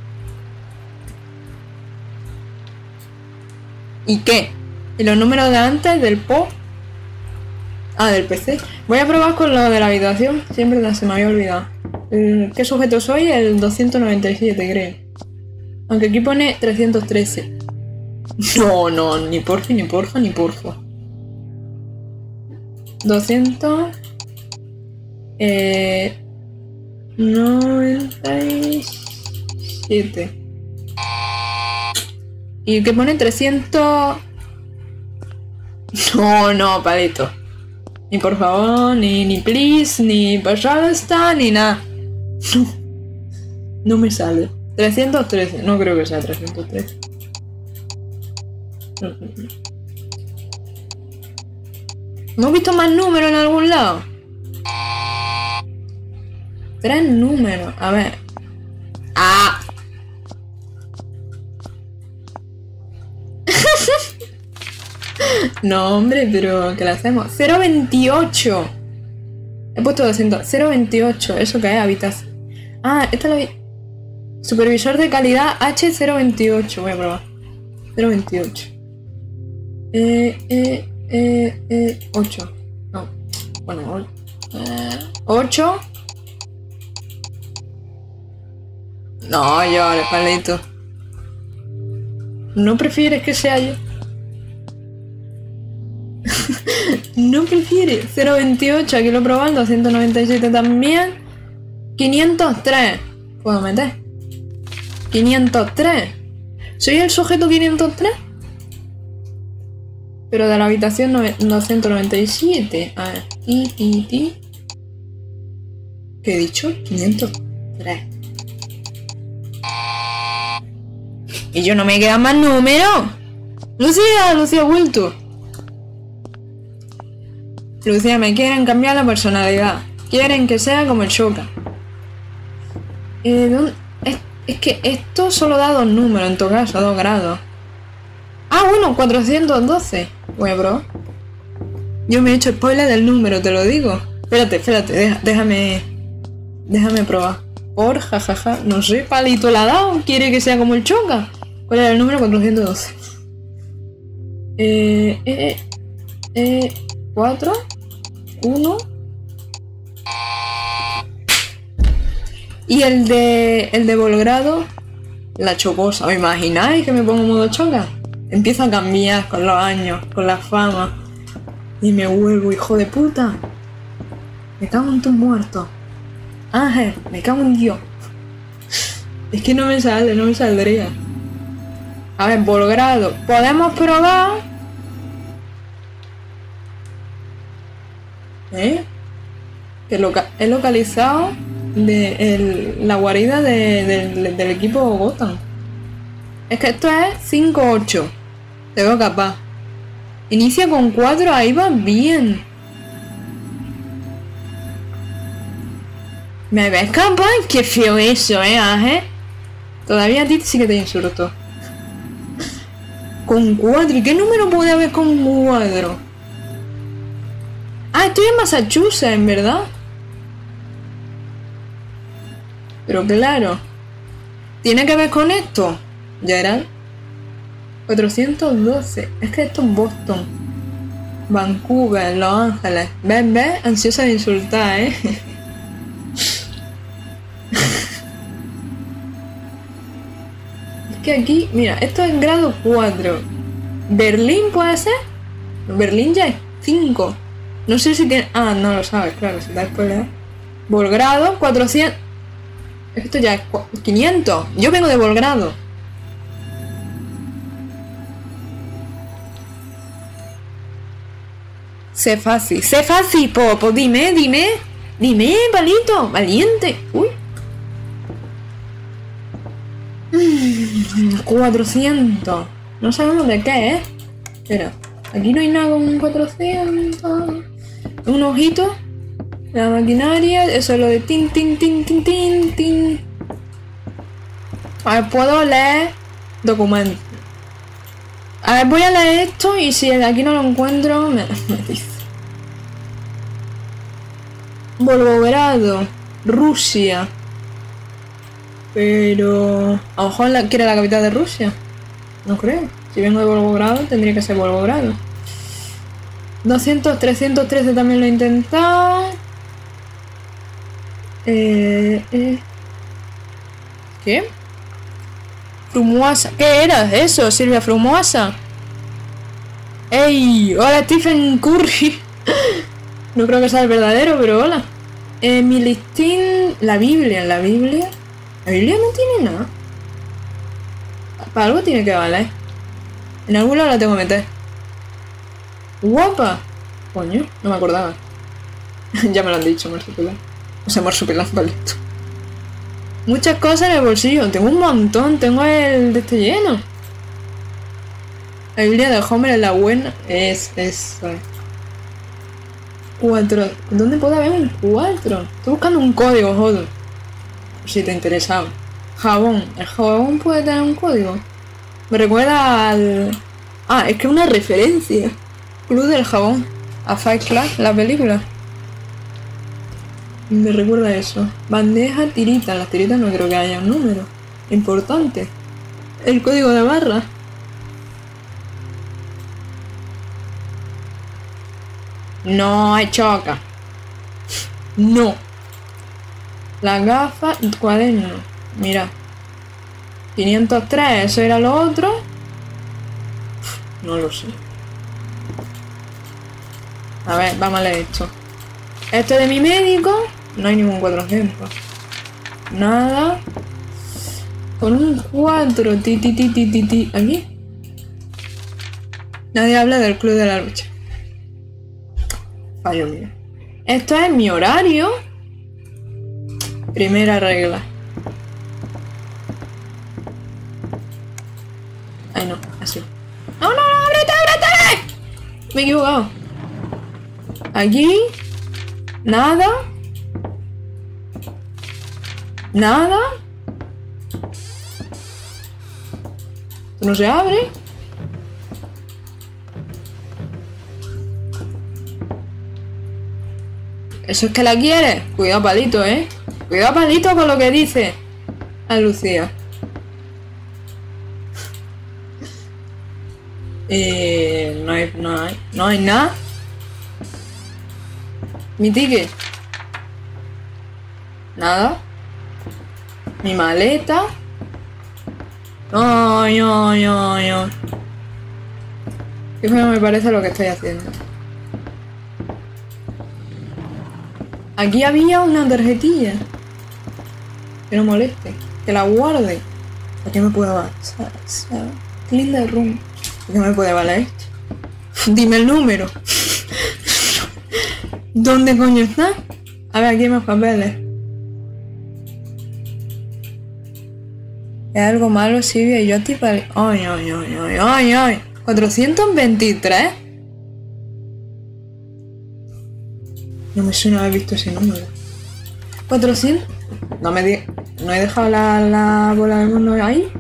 ¿Y qué? ¿Y los números de antes del po? Ah, del P C. Voy a probar con lo de la habitación. Siempre se me había olvidado. ¿Qué sujeto soy? El doscientos noventa y siete, creo. Aunque aquí pone trescientos trece. No, no, ni porfa, ni porfa, ni porfa. doscientos... Eh... noventa y siete. ¿Y qué pone? trescientos... No, no, palito. Ni por favor, ni, ni please, ni pajasta, ni nada. No me sale. trescientos trece. No creo que sea trescientos trece. ¿No he visto más números en algún lado? Tres números. A ver. ¡Ah! No, hombre, pero ¿qué le hacemos? cero veintiocho. He puesto doscientos. cero veintiocho. ¿Eso qué es? Habitación. Ah, esta es la... vi- Supervisor de calidad H cero veintiocho. Voy a probar. cero veintiocho. Eh, eh, eh, eh, ocho. No. Bueno, eh, ocho. No, yo, palito. ¿No prefieres que sea yo? No prefiere. cero veintiocho, aquí lo he probado. doscientos noventa y siete también. quinientos tres. ¿Puedo meter? quinientos tres. ¿Soy el sujeto quinientos tres? Pero de la habitación doscientos noventa y siete. A ver. Ti, ti, ti. ¿Qué he dicho? quinientos tres. Y yo no me quedan más números. Lucía, Lucía ha vuelto. Lucía, me quieren cambiar la personalidad. Quieren que sea como el Shoka. Eh, es, es que esto solo da dos números, en todo caso, dos grados. Ah, bueno, cuatrocientos doce. Voy a probar. Yo me he hecho spoiler del número, te lo digo. Espérate, espérate, deja, déjame... Déjame probar. Por jajaja, no sé, palito la ha dado. Quiere que sea como el Shoka. ¿Cuál era el número? cuatrocientos doce. Eh, eh, eh, cuatro, uno. Y el de, el de Volgrado, la chocosa. ¿Os imagináis que me pongo modo Shoka? Empiezo a cambiar con los años, con la fama. Y me vuelvo hijo de puta. Me cago en tus muertos. Ángel, me cago en Dios. Es que no me sale, no me saldría. A ver, Volgrado. Podemos probar. ¿Eh? Que loca he localizado de el, la guarida de, de, del equipo Gotham. Es que esto es cinco ocho. Te veo capaz. Inicia con cuatro, ahí va bien. ¿Me ves capaz? Qué feo eso, ¿eh, Ángel? Todavía a ti sí que te insulto. Con cuatro. ¿Y qué número puede haber con cuatro? Ah, estoy en Massachusetts, en verdad. Pero claro. ¿Tiene que ver con esto? Gerald. cuatrocientos doce. Es que esto es Boston. Vancouver, Los Ángeles. ¿Ves? ¿Ves? Ansiosa de insultar, ¿eh? Es que aquí, mira, esto es grado cuatro. ¿Berlín puede ser? Berlín ya es cinco. No sé si tiene... Ah, no lo sabes, claro, si te has spoileado. Volgrado, cuatrocientos... Esto ya es quinientos. Yo vengo de Volgrado. Sé fácil, sé fácil, Popo, dime, dime. Dime, palito, valiente. Uy. Mm, cuatrocientos. No sabemos de qué es. Espera, aquí no hay nada con un cuatrocientos. Un ojito. La maquinaria, eso es lo de tin, tin, tin, tin, tin, tin. A ver, puedo leer documentos. A ver, voy a leer esto y si aquí no lo encuentro, me, me dice. Volgogrado, Rusia. Pero... a lo mejor la, quiere la capital de Rusia. No creo. Si vengo de Volgogrado, tendría que ser Volgogrado. doscientos, trescientos trece también lo he intentado. Eh, eh. ¿Qué? Frumoasa. ¿Qué era eso, Silvia Frumoasa? ¡Ey! ¡Hola, Stephen Curry! No creo que sea el verdadero, pero hola. Eh, mi listín... La Biblia, la Biblia... La Biblia no tiene nada. Para algo tiene que valer. En algún lado la tengo que meter. ¡Guapa! Coño, no me acordaba. Ya me lo han dicho, marsupial. O sea, marsupial, vale. Muchas cosas en el bolsillo. Tengo un montón. Tengo el de este lleno. La Biblia de Homer es la buena. Es, es... Cuatro. ¿Dónde puede haber un cuatro? Estoy buscando un código, joder. Si te interesaba. Jabón. ¿El jabón puede tener un código? Me recuerda al... Ah, es que es una referencia. Club del jabón. A Fight Club, la película. Me recuerda eso. Bandeja, tirita. Las tiritas no creo que haya un número. Importante. El código de barra. No hay choca. No. La gafa, cuaderno. Mira. quinientos tres, eso era lo otro. No lo sé. A ver, vamos a leer esto. Esto es de mi médico. No hay ningún cuatrocientos. Nada. Con un cuatro. Ti, ti, ti, ti, ti, ti. Aquí. Nadie habla del club de la lucha. Fallo mío. Esto es mi horario. Primera regla. Ay, no, así. ¡No, no, no! ¡Ábrete, ábrete! Me he equivocado. Aquí. Nada. Nada. Esto no se abre. ¿Eso es que la quiere? Cuidado, palito, ¿eh? Cuidado, palito, con lo que dice a Lucía. Eh, no hay, no hay, no hay nada. Mi ticket. Nada. Mi maleta. Ay, ay, ay, ay. Qué feo me parece lo que estoy haciendo. Aquí había una tarjetilla. Que no moleste. Que la guarde. ¿Para qué me puede valer? Clean the room. ¿Para qué me puede valer esto? Dime el número. ¿Dónde coño está? A ver, aquí hay más papeles. Es algo malo, Silvia, y yo a ti para... Ay, ay, ay, ay, ay, ay. cuatrocientos veintitrés. No me suena haber visto ese número. cuatrocientos... No me di... No he dejado la, la bola del mundo ahí.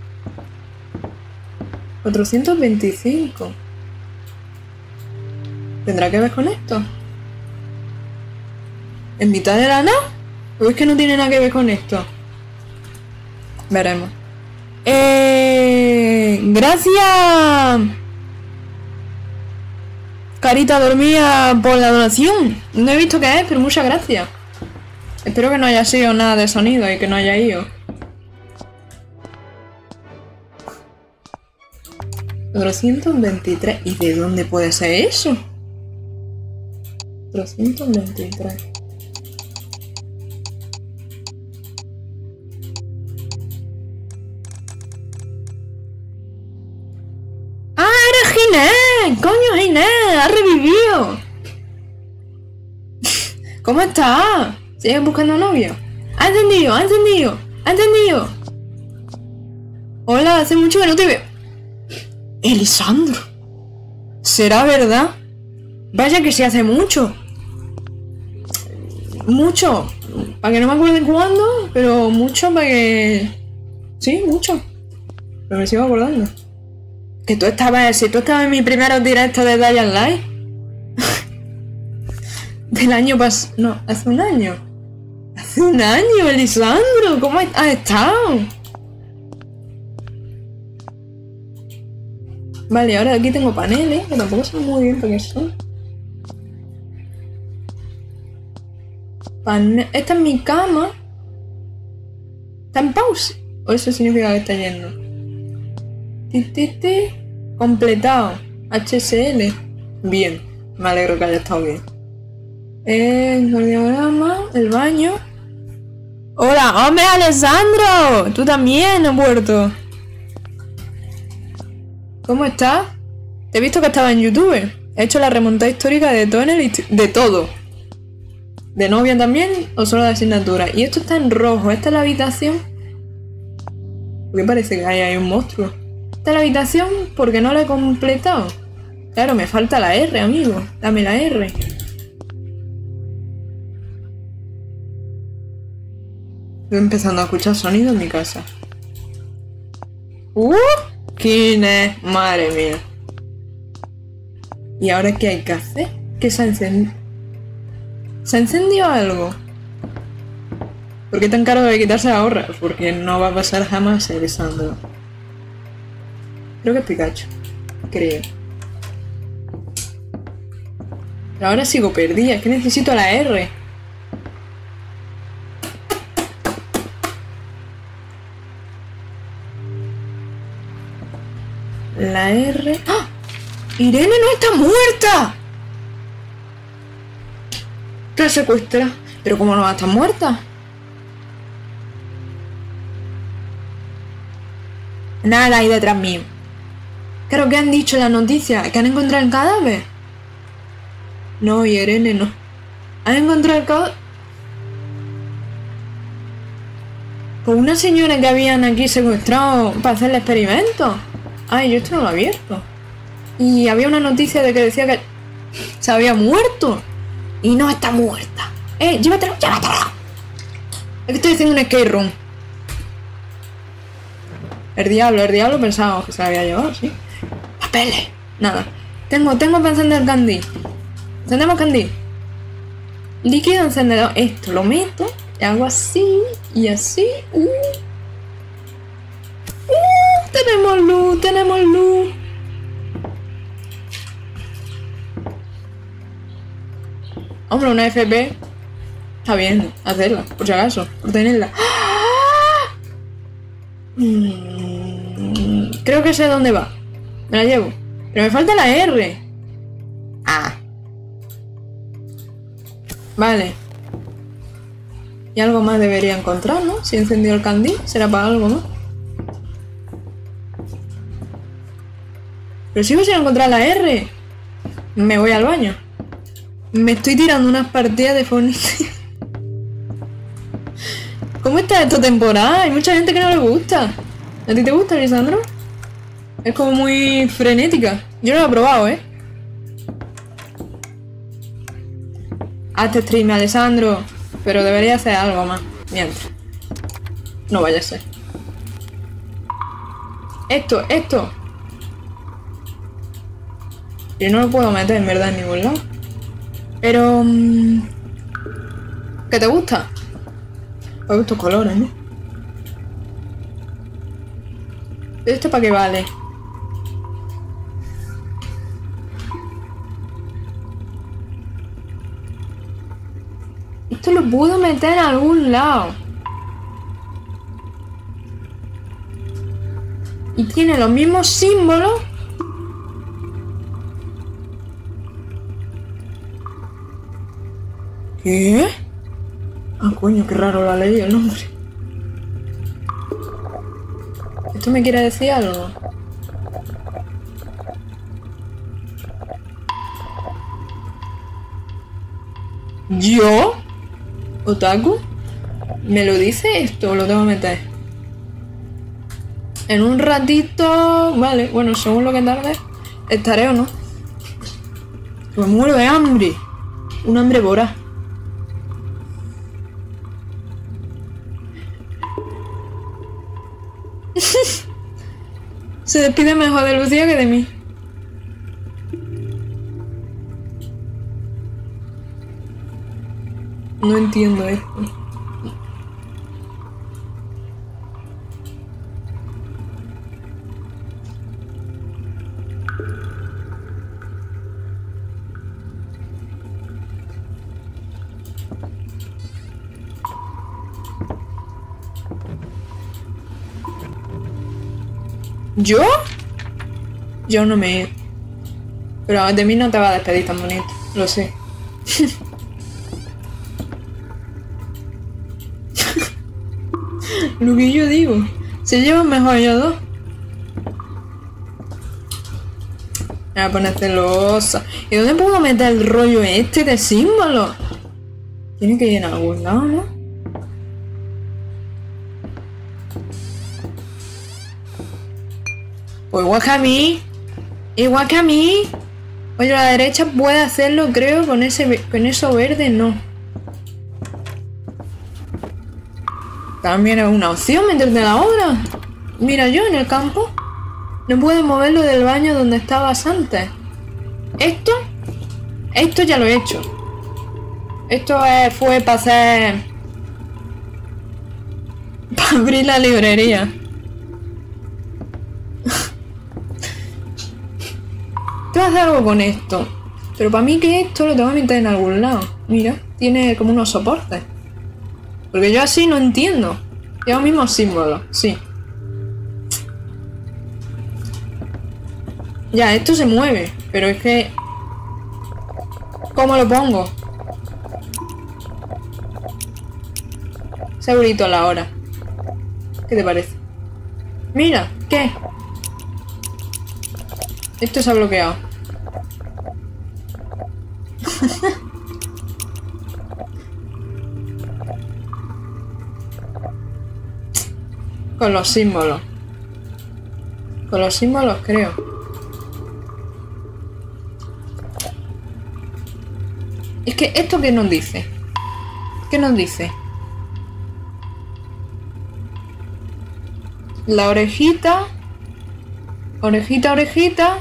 cuatrocientos veinticinco. ¿Tendrá que ver con esto? ¿En mitad de la nada? ¿O es que no tiene nada que ver con esto? Veremos. Eh... Gracias... Carita dormida por la donación. No he visto qué es, pero muchas gracias. Espero que no haya sido nada de sonido y que no haya ido. cuatrocientos veintitrés. ¿Y de dónde puede ser eso? cuatrocientos veintitrés. ¡Ah, eres Ginés! ¡Coño, Ginés! ¡Ha revivido! ¿Cómo estás? ¿Sigues buscando novio? ¡Ha encendido! ¡Ha encendido! ¡Ha encendido! Hola, hace mucho que no te veo. Elisandro. ¿Será verdad? Vaya que se hace mucho. Mucho. Para que no me acuerde cuándo, pero mucho para que... Sí, mucho. Pero me sigo acordando. Que tú estabas... Si tú estabas en mi primer directo de Dying Light. Del año pasado... No, hace un año. Hace un año, Elisandro. ¿Cómo has estado? Vale, ahora aquí tengo paneles, que tampoco sé muy bien para qué son. Pane- Esta es mi cama. ¿Está en pausa? ¿O eso significa que está yendo? Ti, ti, ti. Completado. H S L. Bien. Me alegro que haya estado bien. El diagrama. El baño. ¡Hola! ¡Hombre, Alessandro! Tú también has vuelto. ¿Cómo estás? Te he visto que estaba en YouTube. He hecho la remontada histórica de todo en el histi- de todo. ¿De novia también o solo de asignatura? Y esto está en rojo. Esta es la habitación. ¿Por qué parece que hay ahí un monstruo? Esta es la habitación porque no la he completado. Claro, me falta la R, amigo. Dame la R. Estoy empezando a escuchar sonido en mi casa. ¡Uh! ¿Quién es? Madre mía. ¿Y ahora qué hay que hacer? ¿Qué se ha encendido? ¿Se encendió algo? ¿Por qué tan caro de quitarse la gorra? Porque no va a pasar jamás, Alessandro. Creo que es Pikachu. Creo. Pero ahora sigo perdida. Es que necesito la R. La R... ¡Ah! ¡Irene no está muerta! La secuestra. ¿Pero cómo no va a estar muerta? Nada ahí detrás mío. Claro, ¿qué han dicho en las noticias? ¿Que han encontrado el cadáver? No, Irene no. ¿Han encontrado el cadáver? Pues una señora que habían aquí secuestrado para hacer el experimento. Ay, yo esto no lo he abierto. Y había una noticia de que decía que se había muerto. Y no está muerta. ¡Eh, llévatelo, llévatelo! Es que estoy haciendo un escape room. El diablo, el diablo pensábamos que se la había llevado, sí. Papeles. Nada. Tengo, tengo para encender el candil. Encendemos candil. Líquido encendedor. Esto lo meto. Y hago así. Y así. Uh. Uh, tenemos luz, tenemos luz. Hombre, una F P está bien hacerla, por si acaso, por tenerla. ¡Ah! Mm, creo que sé dónde va. Me la llevo. Pero me falta la R. Ah. Vale. Y algo más debería encontrar, ¿no? Si he encendido el candil, será para algo, ¿no? Pero sigo sin encontrar la R. Me voy al baño. Me estoy tirando unas partidas de Fortnite. ¿Cómo está esta temporada? Hay mucha gente que no le gusta. ¿A ti te gusta, Alessandro? Es como muy frenética. Yo no lo he probado, ¿eh? Hazte stream, Alessandro. Pero debería hacer algo más. Mientras. No vaya a ser. Esto, esto. Yo no lo puedo meter, en verdad, en ningún lado. Pero... ¿qué te gusta? Pues estos colores, ¿no? ¿Esto para qué vale? Esto lo puedo meter en algún lado. Y tiene los mismos símbolos. ¿Qué? Ah, coño, qué raro la leí el nombre. ¿Esto me quiere decir algo? ¿Yo? ¿Otaku? ¿Me lo dice esto o lo tengo que meter? En un ratito... Vale, bueno, según lo que tarde, estaré o no. Me muero de hambre. Un hambre voraz. Se despide mejor de Lucía que de mí. No entiendo esto. ¿Yo? Yo no me he ido. Pero de mí no te va a despedir tan bonito, lo sé. Lo que yo digo, se llevan mejor ellos dos. Me voy a poner celosa. ¿Y dónde puedo meter el rollo este de símbolo? Tiene que ir en algún lado, ¿no? Pues igual que a mí. Igual que a mí. Oye, la derecha puede hacerlo, creo, con ese con eso verde, no. También es una opción meterte la obra. Mira, yo en el campo no puedo moverlo del baño donde estabas antes. Esto, esto ya lo he hecho. Esto es, fue para hacer... para abrir la librería. Tengo que hacer algo con esto. Pero para mí que esto lo tengo que meter en algún lado. Mira, tiene como unos soportes. Porque yo así no entiendo. Lleva los mismos símbolos, sí. Ya, esto se mueve. Pero es que... ¿cómo lo pongo? Segurito a la hora. ¿Qué te parece? Mira, ¿qué? Esto se ha bloqueado. Con los símbolos. Con los símbolos, creo. Es que esto qué nos dice. ¿Qué nos dice? La orejita. Orejita, orejita.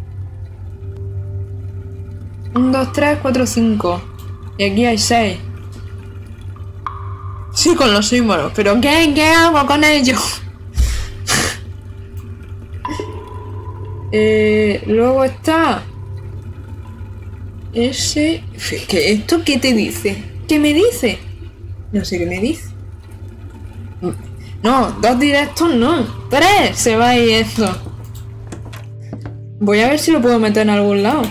Un, dos, tres, cuatro, cinco. Y aquí hay seis. Sí, con los símbolos. ¿Pero qué? ¿Qué hago con ellos? eh, luego está... ese... ¿Qué, ¿Esto qué te dice? ¿Qué me dice? No sé qué me dice. No, dos directos no. Tres se va a ir esto. Voy a ver si lo puedo meter en algún lado.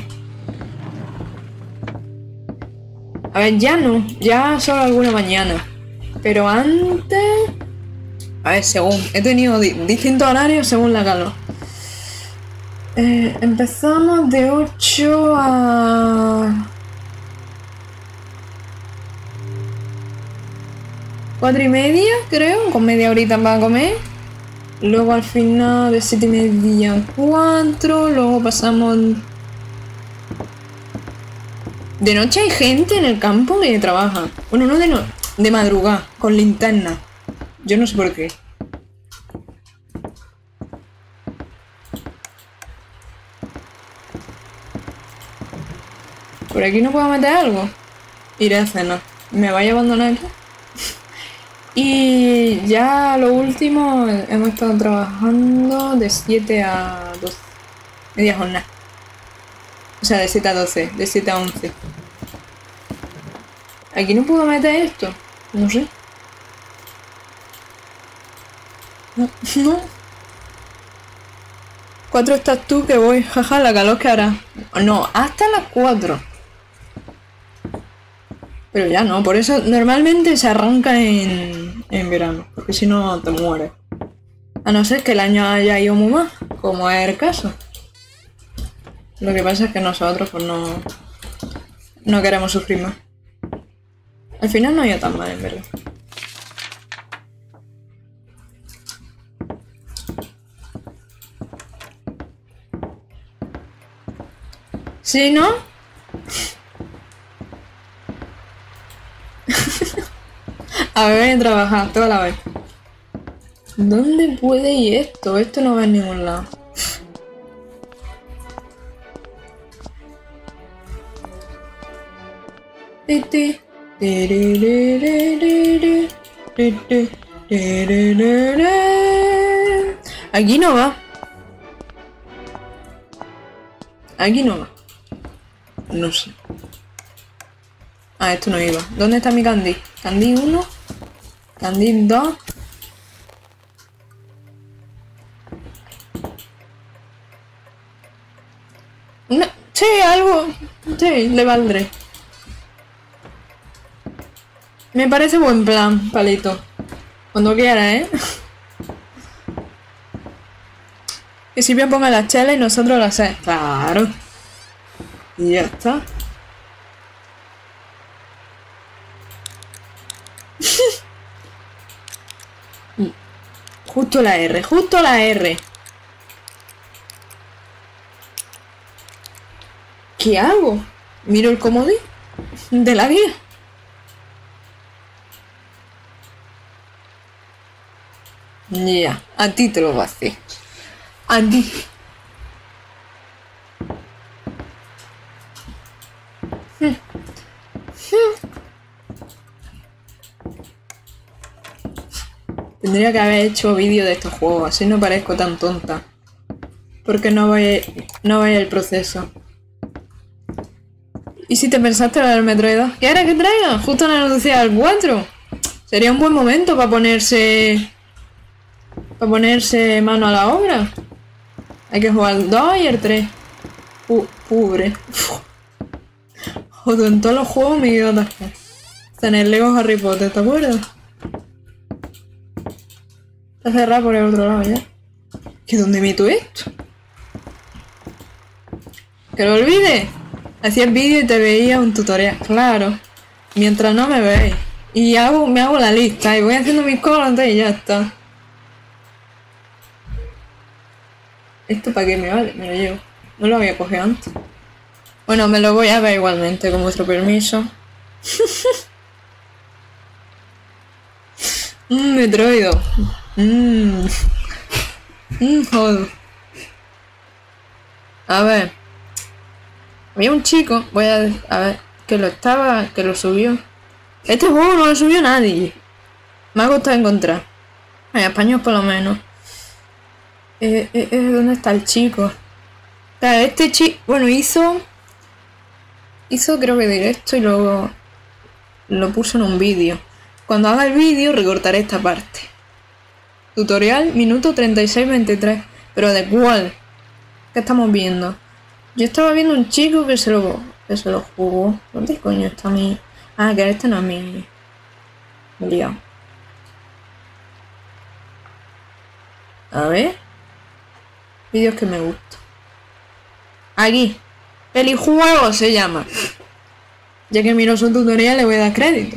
A ver, ya no. Ya solo alguna mañana. Pero antes... A ver, según... He tenido di distintos horarios según la calor. Eh, empezamos de ocho a... cuatro y media, creo. Con media horita para comer. Luego al final de siete y media a cuatro. Luego pasamos... De noche hay gente en el campo que trabaja. Bueno, no de noche. De madrugada, con linterna. Yo no sé por qué. ¿Por aquí no puedo meter algo? Iré a cenar. ¿Me vaya a abandonar aquí? Y ya lo último, hemos estado trabajando de siete a doce. Media jornada. O sea, de siete a doce, de siete a once. ¿Aquí no puedo meter esto? No sé. No, no. Cuatro estás tú que voy. Jaja, la calor que hará. No, hasta las cuatro. Pero ya no, por eso normalmente se arranca en, en verano. Porque si no te mueres. A no ser que el año haya ido muy mal, como es el caso. Lo que pasa es que nosotros pues no, no queremos sufrir más. Al final no ha ido tan mal, en verdad. ¿Sí, no? A ver, a trabajar toda la vez. ¿Dónde puede ir esto? Esto no va en ningún lado. Aquí no va. Aquí no va. No sé. Ah, esto no iba. ¿Dónde está mi Candy? Candy uno. Candy dos. Sí, le valdré. Me parece buen plan, Palito. Cuando quiera, ¿eh? Que si bien ponga las chelas y nosotros las hacemos. Claro. Y ya está. Justo la R, justo la R. ¿Qué hago? Miro el comodín de la guía. Ya, a ti te lo va a hacer. A ti. Tendría que haber hecho vídeo de estos juegos, así no parezco tan tonta. Porque no vaya, no vaya el proceso. ¿Y si te pensaste lo del Metroid dos? ¿Qué era que traiga? Justo en anunciar el cuatro. Sería un buen momento para ponerse... Para ponerse mano a la obra. Hay que jugar el dos y el tres. Pobre. Joder, en todos los juegos me he ido a atascar. Está en el Lego Harry Potter, ¿te acuerdas? Está cerrado por el otro lado ya. ¿Que dónde meto esto? ¡Que lo olvides! Hacía el vídeo y te veía un tutorial, claro. Mientras no me veis. Y hago, me hago la lista y voy haciendo mis cosas y ya está. ¿Esto para qué me vale? Me lo llevo. No lo había cogido antes. Bueno, me lo voy a ver igualmente, con vuestro permiso. Mmm, Metroid. Mmm. Mmm, joder. A ver. Había un chico, voy a, a ver, que lo estaba, que lo subió. Este juego no lo subió nadie. Me ha costado encontrar. En español por lo menos. Eh, eh, eh, ¿dónde está el chico? Claro, este chico, bueno, hizo... Hizo creo que directo y luego lo puso en un vídeo. Cuando haga el vídeo recortaré esta parte. Tutorial, minuto treinta y seis veintitrés. ¿Pero de cuál? ¿Qué estamos viendo? Yo estaba viendo un chico que se lo, que se lo jugó. ¿Dónde coño está mi...? Ah, que este no es mi... Me he liado. A ver. Vídeos que me gustan. Aquí. Pelijuego se llama. Ya que miro su tutorial le voy a dar crédito.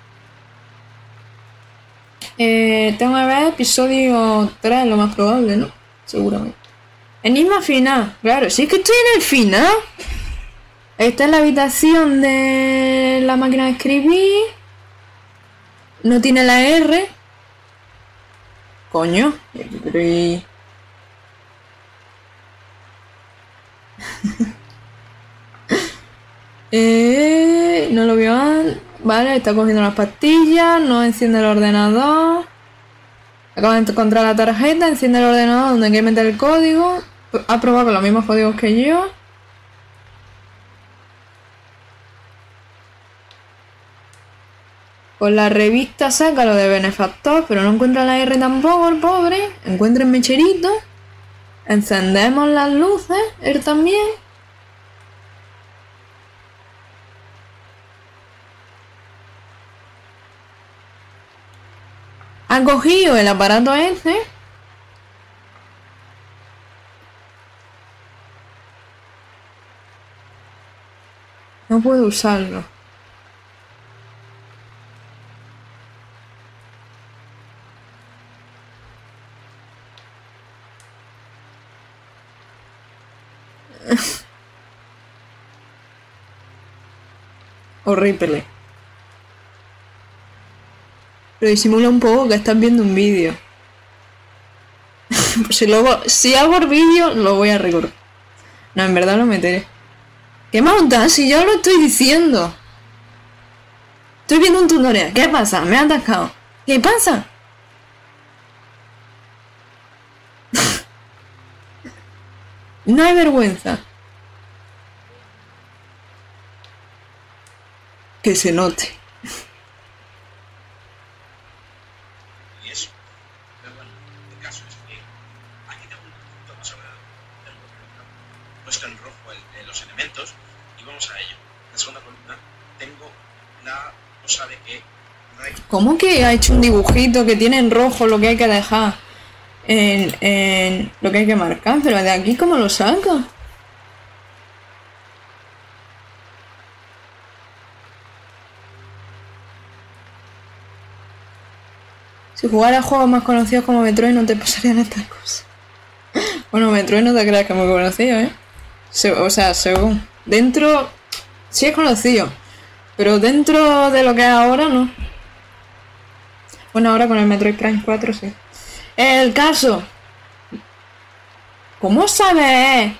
Eh, tengo que ver episodio tres, lo más probable, ¿no? Seguramente. Enigma final. Claro, si es que estoy en el final. Esta es la habitación de la máquina de escribir. No tiene la R. Coño. eh, no lo veo. Vale, está cogiendo las pastillas. No enciende el ordenador. Acaba de encontrar la tarjeta. Enciende el ordenador donde hay que meter el código. Ha probado con los mismos códigos que yo. Con la revista saca lo de benefactor, pero no encuentra la R tampoco, el pobre. Encuentra el mecherito. Encendemos las luces, él también. Ha cogido el aparato ese. No puedo usarlo. Horrible. Pero disimula un poco que estás viendo un vídeo. Pues si luego, si hago el vídeo, lo voy a recordar. No, en verdad lo meteré. ¿Qué más da? Si ya lo estoy diciendo. Estoy viendo un tutorial. ¿Qué pasa? Me ha atascado. ¿Qué pasa? No hay vergüenza. Que se note. Y eso. Pero bueno, el caso es que aquí tengo un punto más o menos puesto en rojo el, en los elementos y vamos vamos a ello. En la segunda columna tengo la cosa de que no hay... ¿Cómo que ha hecho un dibujito que tiene en rojo lo que hay que dejar? En, en lo que hay que marcar, pero de aquí ¿cómo lo saca? Si jugara juegos más conocidos como Metroid no te pasarían estas cosas. Bueno, Metroid no te creas que es muy conocido, ¿eh? Se, o sea, según... Dentro... Sí es conocido. Pero dentro de lo que es ahora, no. Bueno, ahora con el Metroid Prime cuatro, sí. El caso... ¿Cómo sabes?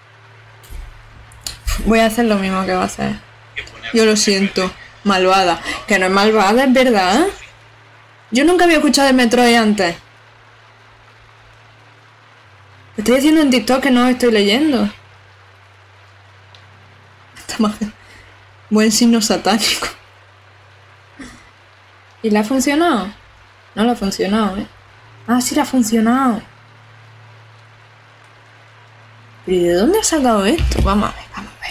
Voy a hacer lo mismo que va a hacer. Yo lo siento. Malvada. Que no es malvada, es verdad, ¿eh? Yo nunca había escuchado el Metroid antes. Estoy diciendo en TikTok que no estoy leyendo. Esta magia. Buen signo satánico. ¿Y le ha funcionado? No le ha funcionado, ¿eh? Ah, sí le ha funcionado. ¿Pero y de dónde ha sacado esto? Vamos a ver, vamos a ver.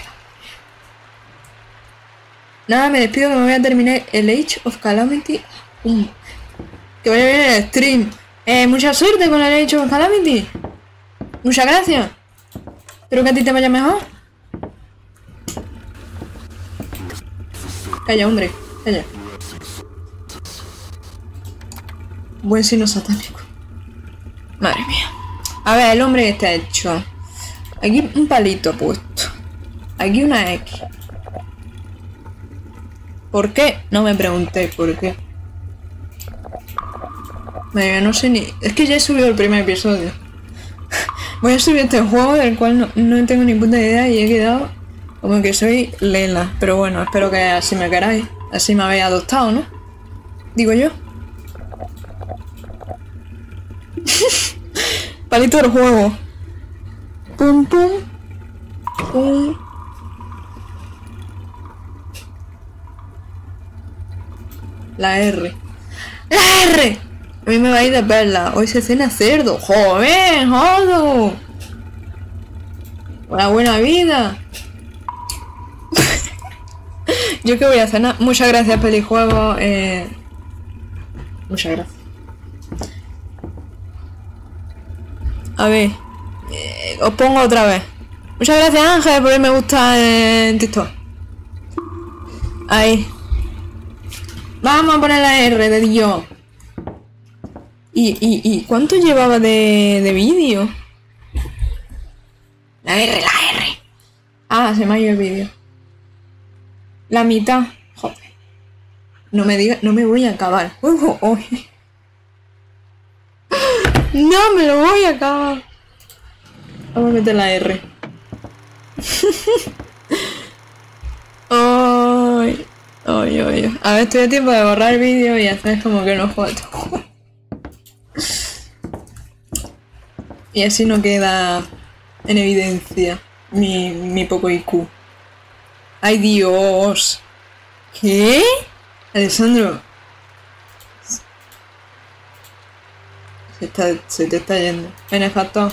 Nada, me despido que me voy a terminar el Age of Calamity. Um. Que vaya bien el stream. Eh, mucha suerte con el Age of Calamity. Muchas gracias. Espero que a ti te vaya mejor. Calla, hombre. Calla. Buen signo satánico. Madre mía. A ver, el hombre está hecho. Aquí un palito puesto. Aquí una X. ¿Por qué? No me preguntéis por qué. Madre mía, no sé ni... Es que ya he subido el primer episodio. Voy a subir este juego del cual no, no tengo ni puta idea y he quedado como que soy Lela. Pero bueno, espero que así me queráis. Así me habéis adoptado, ¿no? Digo yo. Palito del juego. Pum, pum. Pum. La R. ¡La R! A mí me va a ir de perla. Hoy se cena cerdo. ¡Joder, jodo! Una buena vida. Yo que voy a cenar. Muchas gracias, Pelijuego. Eh... Muchas gracias. A ver. Eh, os pongo otra vez. Muchas gracias, Ángel, por me gusta en TikTok. Ahí. Vamos a poner la R de Dios. ¿Y, y, y cuánto llevaba de, de vídeo? La R, la R. Ah, se me ha ido el vídeo. La mitad. Joder. No me diga, no me voy a acabar. Uy, uy. No me lo voy a acabar. Vamos a meter la R. Ay, ay, ay. A ver, estoy a tiempo de borrar el vídeo y hacer como que no juego este juego. Y así no queda en evidencia mi, mi poco I Q. ¡Ay, Dios! ¿Qué? Alessandro. Se, está, se te está yendo. Benefactor.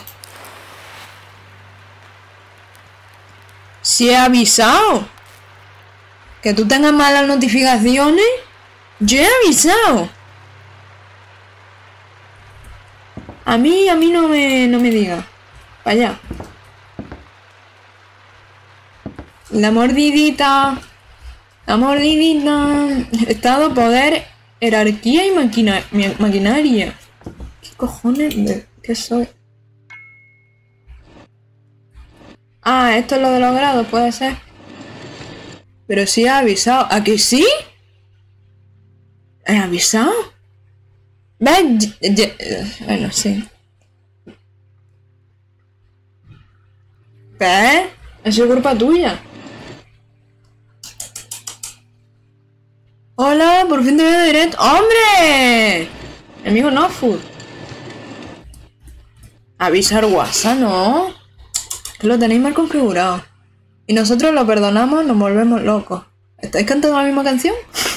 Si he avisado. Que tú tengas malas notificaciones. Yo he avisado. A mí, a mí no me, no me diga. Para allá. La mordidita. La mordidita. Estado, poder, jerarquía y maquina, maquinaria. ¿Qué cojones de qué soy? Ah, esto es lo de los grados, puede ser. Pero sí he avisado. ¿A que sí? ¿He avisado? ¿Ves? Bueno, sí. ¿Qué? Eso es culpa tuya. Hola, por fin te veo directo. ¡Hombre! Mi amigo Nofood. Avisar WhatsApp, ¿no? Que lo tenéis mal configurado. Y nosotros lo perdonamos, nos volvemos locos. ¿Estáis cantando la misma canción?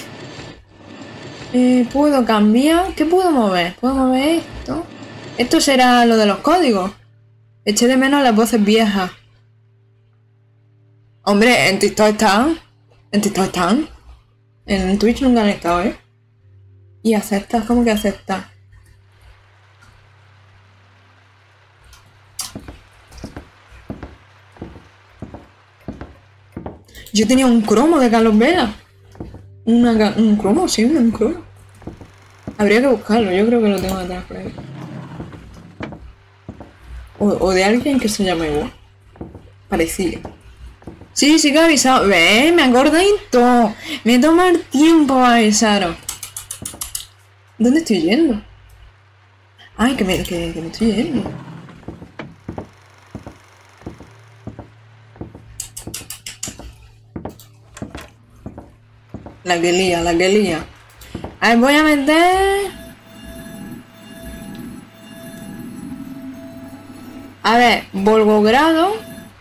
Eh, ¿Puedo cambiar? ¿Qué puedo mover? ¿Puedo mover esto? Esto será lo de los códigos. Eché de menos las voces viejas. Hombre, en TikTok están. En TikTok están. En Twitch nunca han estado, ¿eh? Y aceptas, ¿cómo que aceptas? Yo tenía un cromo de Carlos Vela. Una, un cromo, sí, un cromo. Habría que buscarlo, yo creo que lo tengo detrás por ahí. O, o de alguien que se llama igual. Parecido. Sí, sí que he avisado. Ve, me acordadito. Me toma el tiempo a avisaros. ¿Dónde estoy yendo? Ay, que me, que, que me estoy yendo. La que lía, la que lía. A ver, voy a meter... A ver, Volgogrado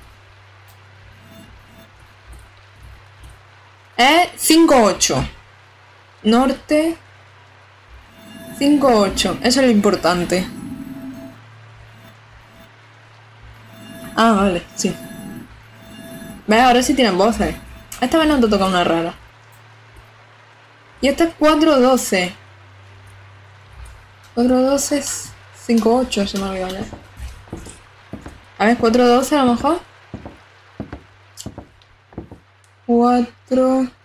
es cinco ocho. Norte cinco ocho. Eso es lo importante. Ah, vale, sí. Ve, ahora sí tienen voces. Esta vez no te toca una rara. Y esta es cuatro doce. cuatro doce es cinco ocho, se me ha olvidado ya. A ver, cuatro doce a lo mejor. cuatro...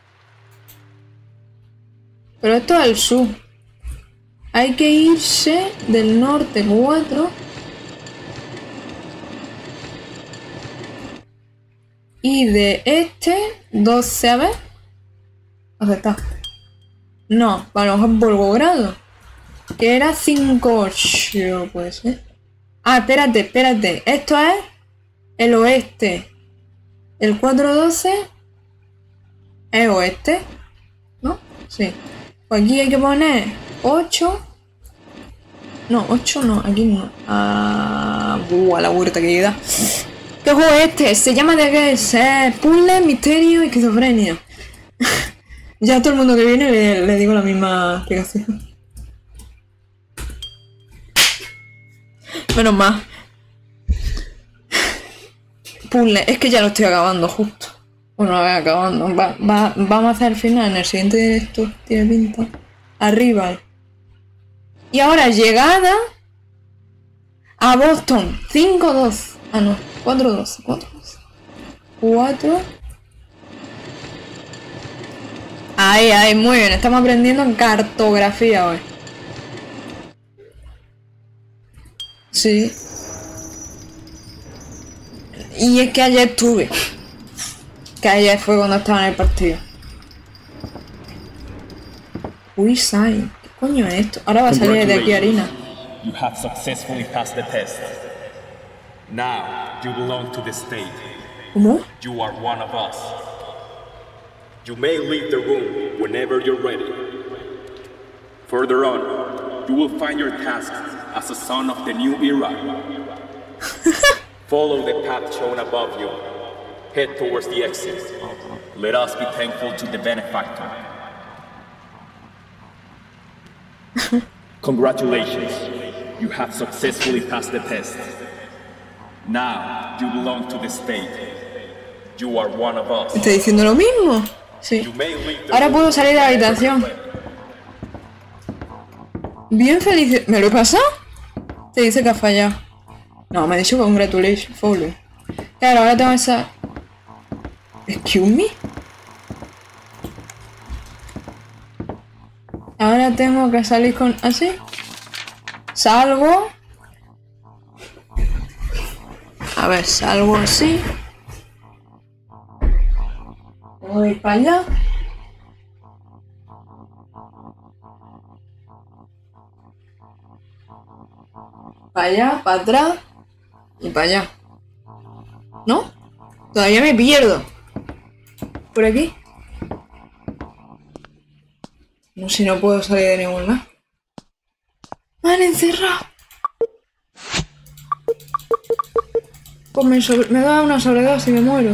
Pero esto es el sur. Hay que irse del norte cuatro. Y de este doce, a ver. ¿Dónde está? No, a lo mejor Volgogrado. Que era cinco ocho, puede ser. Ah, espérate, espérate. Esto es el oeste. El cuatro doce es oeste, ¿no? Sí. Pues aquí hay que poner ocho. No, ocho no, aquí no. Ah, buah, la huerta que queda. ¿Qué juego es este? Se llama de qué es eh, puzzle, misterio y esquizofrenia. Ya a todo el mundo que viene le, le digo la misma explicación. Menos mal. Puzzle, es que ya lo estoy acabando justo. Bueno, a ver, acabando. Va, va, vamos a hacer el final en el siguiente directo. Tiene pinta. Arriba. Y ahora llegada a Boston. cinco dos. Ah, no. cuatro dos. cuatro dos. cuatro. Ahí, ahí, muy bien. Estamos aprendiendo cartografía hoy. Sí. Y es que ayer estuve. Que ayer fue cuando estaba en el partido. Uy, Sai. ¿Qué coño es esto? Ahora va a salir de aquí harina. You have successfully passed the test. Now you belong to the state. ¿Cómo? You are one of us. You may leave the room whenever you're ready. Further on, you will find your tasks as a son of the new era. Follow the path shown above you. Head towards the exit. Let us be thankful to the benefactor. Congratulations. You have successfully passed the test. Now you belong to the state. You are one of us. ¿Estoy diciendo lo mismo? Sí. Ahora puedo salir de la habitación. Bien feliz. ¿Me lo he pasado? Te dice que ha fallado. No, me ha dicho congratulations, follow. Claro, ahora tengo esa... Excuse me. Ahora tengo que salir con... ¿Así? Salgo. A ver, salgo así. Voy para allá. Para allá, para atrás. Y para allá. ¿No? Todavía me pierdo. ¿Por aquí? No, si no puedo salir de ningún lado. ¡Me han encerrado! Pues me, sobre... me da una sobredosis y me muero.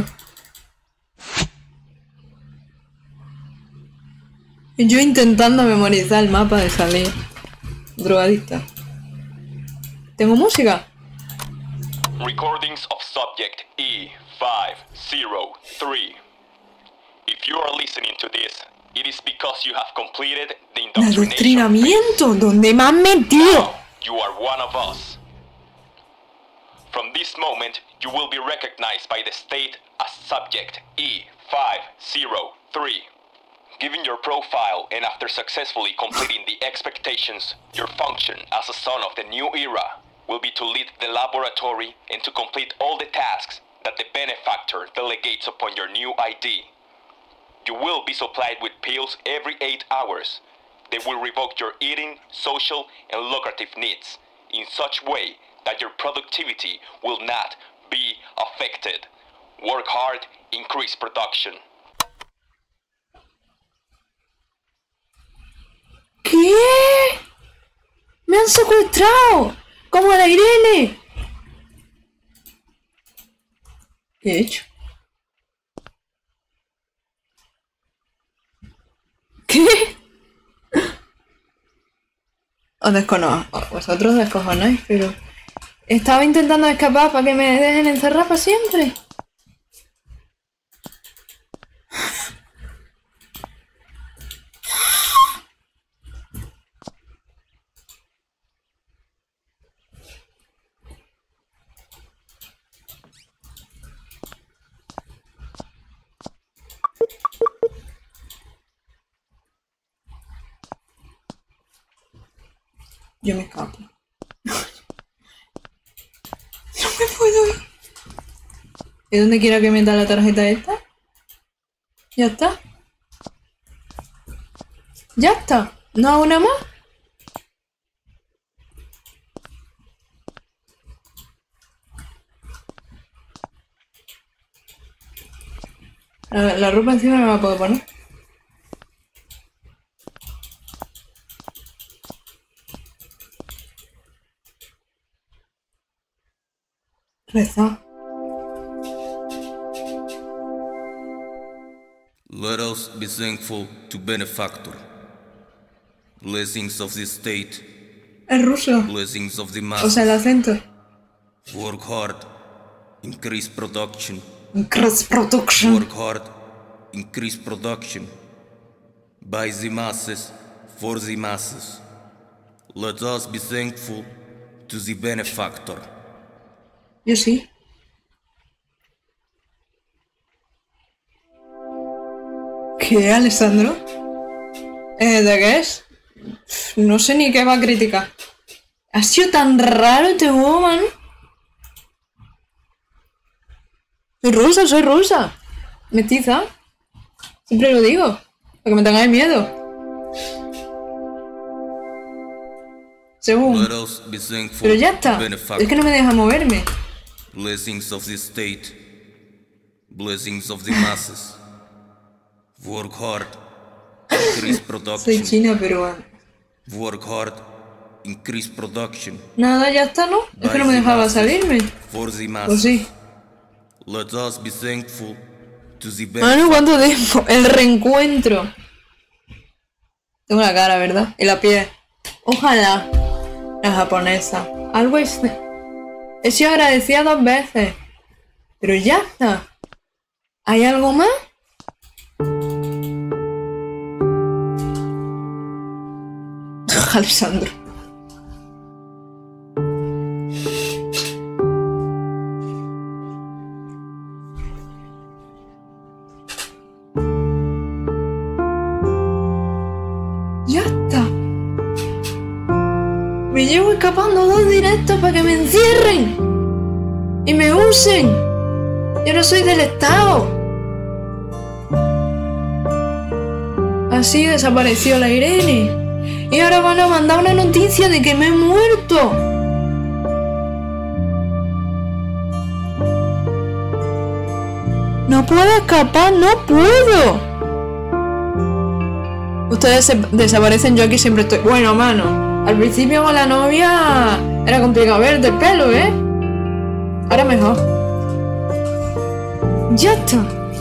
Y yo intentando memorizar el mapa de salir. Drogadicta. ¿Tengo música? Recordings of subject E five, zero, three. If you are listening to this, it is because you have completed the indoctrination. Adoctrinamiento, ¿dónde me han metido? You are one of us. From this moment, you will be recognized by the state as subject E five zero three. Given your profile and after successfully completing the expectations, your function as a son of the new era will be to lead the laboratory and to complete all the tasks that the benefactor delegates upon your new I D. You will be supplied with pills every eight hours. They will revoke your eating, social, and lucrative needs in such way that your productivity will not be affected. Work hard, increase production. ¿Qué? ¡Me han secuestrado! ¡Como a la Irene! ¿Qué he hecho? ¿Qué? Os desconozco. Vosotros descojonáis, pero... Estaba intentando escapar para que me dejen encerrar para siempre. Yo me escapo. No me puedo ir. ¿Y dónde quiero que meta la tarjeta esta? ¿Ya está? ¿Ya está? ¿No hago una más? La, la ropa encima me la puedo poner. Reza. Let us be thankful to benefactor. Blessings of the state. Es ruso. Blessings of the O sea, el masses. acento. Work hard. Increase production. Cross production. Work hard. Increase production. By the masses. For the masses. Let us be thankful to the benefactor. Yo sí. ¿Qué, Alessandro? ¿Eh, ¿De qué es? No sé ni qué va a criticar. Ha sido tan raro este woman. Soy rusa, soy rusa. Mestiza. Siempre lo digo. Para que me tengáis miedo. Según. Let us be thankful Pero ya to está. benefactor. Es que no me deja moverme. Blessings of the state. Blessings of the masses. Work hard. Increase Soy production. china peruana. Work hard. Increase production. Nada, ya está, ¿no? Es que no me dejaba salirme. For the Pues masses. sí. Let us be thankful to the Ah, no, benefactor. ¿cuánto tiempo? El reencuentro. Tengo la cara, ¿verdad? Y la piel. Ojalá. La japonesa. Algo es... He sido agradecida dos veces. Pero ya está. ¿Hay algo más? Alessandro. Ya está. Me llevo escapando dos directos para que me encierren y me usen. Yo no soy del Estado. Así desapareció la Irene. Y ahora van a mandar una noticia de que me he muerto. No puedo escapar, no puedo. Ustedes se desaparecen, yo aquí siempre estoy. Bueno, mano, al principio con la novia era complicado verte el pelo, ¿eh? Ahora mejor. Ya está.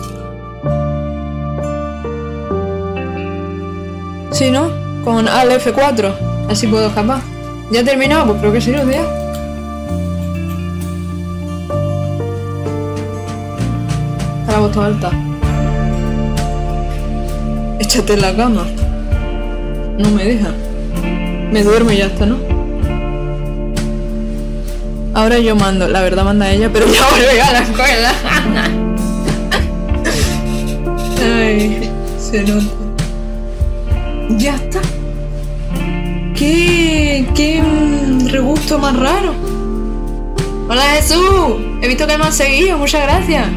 Si no, con Alt F cuatro, así puedo escapar. Ya he terminado, pues creo que sí, los días. voz alta. Échate en la cama. No me deja. Me duermo y ya está, ¿no? Ahora yo mando. La verdad manda ella, pero ya vuelve a la escuela. Ay, se nota. Ya está. ¿Qué, qué mm, regusto más raro? Hola Jesús, he visto que me has seguido, muchas gracias.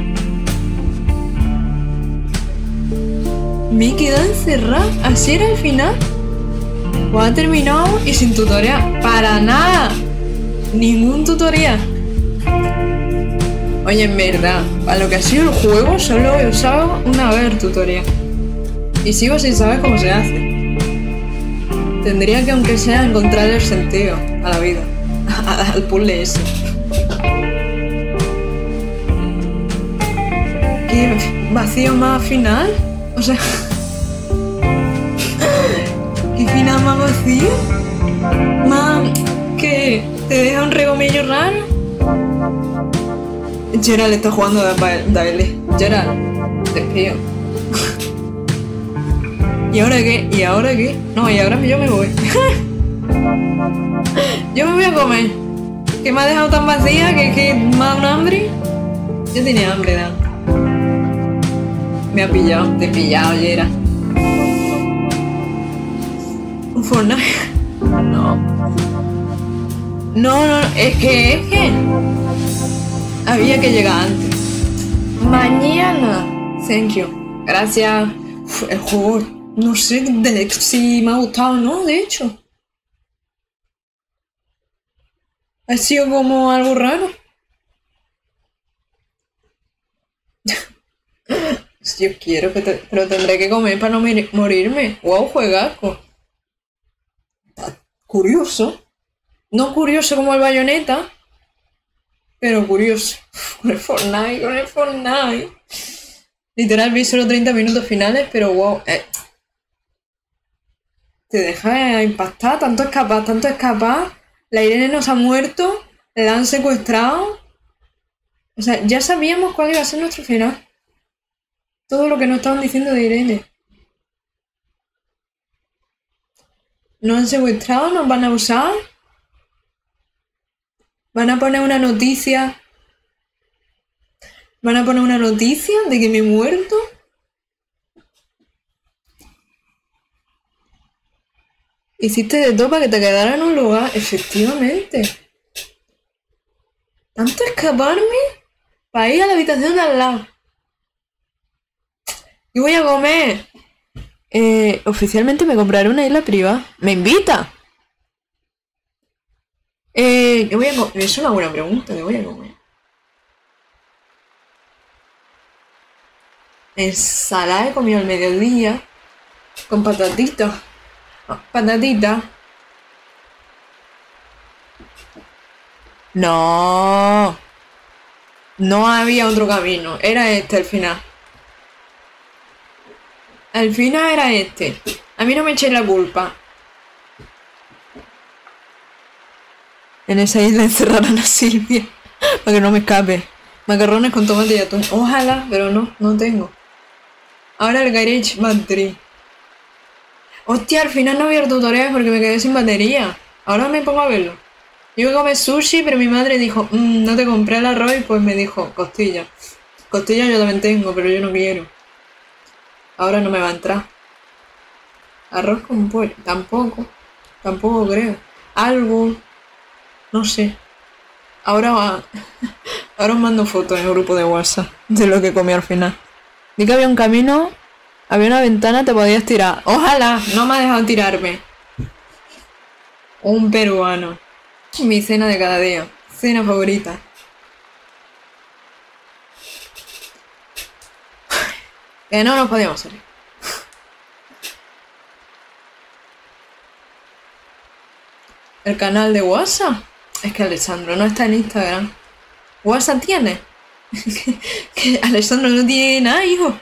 Me he quedado encerrada, así era el final. Pues ha terminado y sin tutorial, para nada. Ningún tutorial. Oye, en verdad, para lo que ha sido el juego solo he usado una vez el tutorial. Y sigo sin saber cómo se hace. Tendría que, aunque sea, encontrar el sentido a la vida. Al puzzle ese. ¿Qué vacío más final? O sea... ¿Qué final más vacío? Más... que te deja un regomillo raro. Gerald está jugando de baile. Gerald, te espío. ¿Y ahora qué? ¿Y ahora qué? No, y ahora yo me voy. Yo me voy a comer. Que me ha dejado tan vacía que, que me ha dado un hambre. Yo tenía hambre, Dan. Me ha pillado, te he pillado, Gerald. Un Fortnite. No. No, no, es que, es que... había que llegar antes. Mañana. Thank you. Gracias. Uf, el juego, no sé de, si me ha gustado o no, de hecho. Ha sido como algo raro. Yo quiero que te, pero tendré que comer para no morirme. Wow, juegaco. Curioso. No curioso como el Bayonetta, pero curioso. Con el Fortnite, con el Fortnite. Literal vi solo treinta minutos finales, pero wow. Eh. Te deja impactar, tanto escapar, tanto escapar. La Irene nos ha muerto, la han secuestrado. O sea, ya sabíamos cuál iba a ser nuestro final. Todo lo que nos estaban diciendo de Irene. Nos han secuestrado, nos van a usar. Van a poner una noticia. Van a poner una noticia de que me he muerto. Hiciste de todo para que te quedara en un lugar. Efectivamente. Tanto escaparme para ir a la habitación de al lado. Y voy a comer. Eh, oficialmente me compraré una isla privada. ¿Me invita? Eh, ¿qué voy a comer? Es una buena pregunta, ¿qué voy a comer? Ensalada he comido al mediodía. Con patatitas. Oh, patatitas. No. No había otro camino. Era este al final. Al final era este. A mí no me echéis la culpa. En esa isla encerraron a Silvia. Para que no me escape. Macarrones con tomate y atún. Ojalá, pero no, no tengo. Ahora el Garage Battery. Hostia, al final no había tutoriales porque me quedé sin batería. Ahora me pongo a verlo. Yo iba a comer sushi, pero mi madre dijo, mmm, no te compré el arroz y pues me dijo, costilla. Costilla yo también tengo, pero yo no quiero. Ahora no me va a entrar. Arroz con pollo. Tampoco. Tampoco creo. Algo. No sé. Ahora, ahora os mando fotos en el grupo de WhatsApp de lo que comí al final. Vi que había un camino, había una ventana, te podías tirar. Ojalá, no me ha dejado tirarme. Un peruano. Mi cena de cada día. Cena favorita. Que no nos podíamos salir. El canal de WhatsApp. Es que Alessandro no está en Instagram. ¿WhatsApp tiene? Que Alessandro no tiene nada, hijo.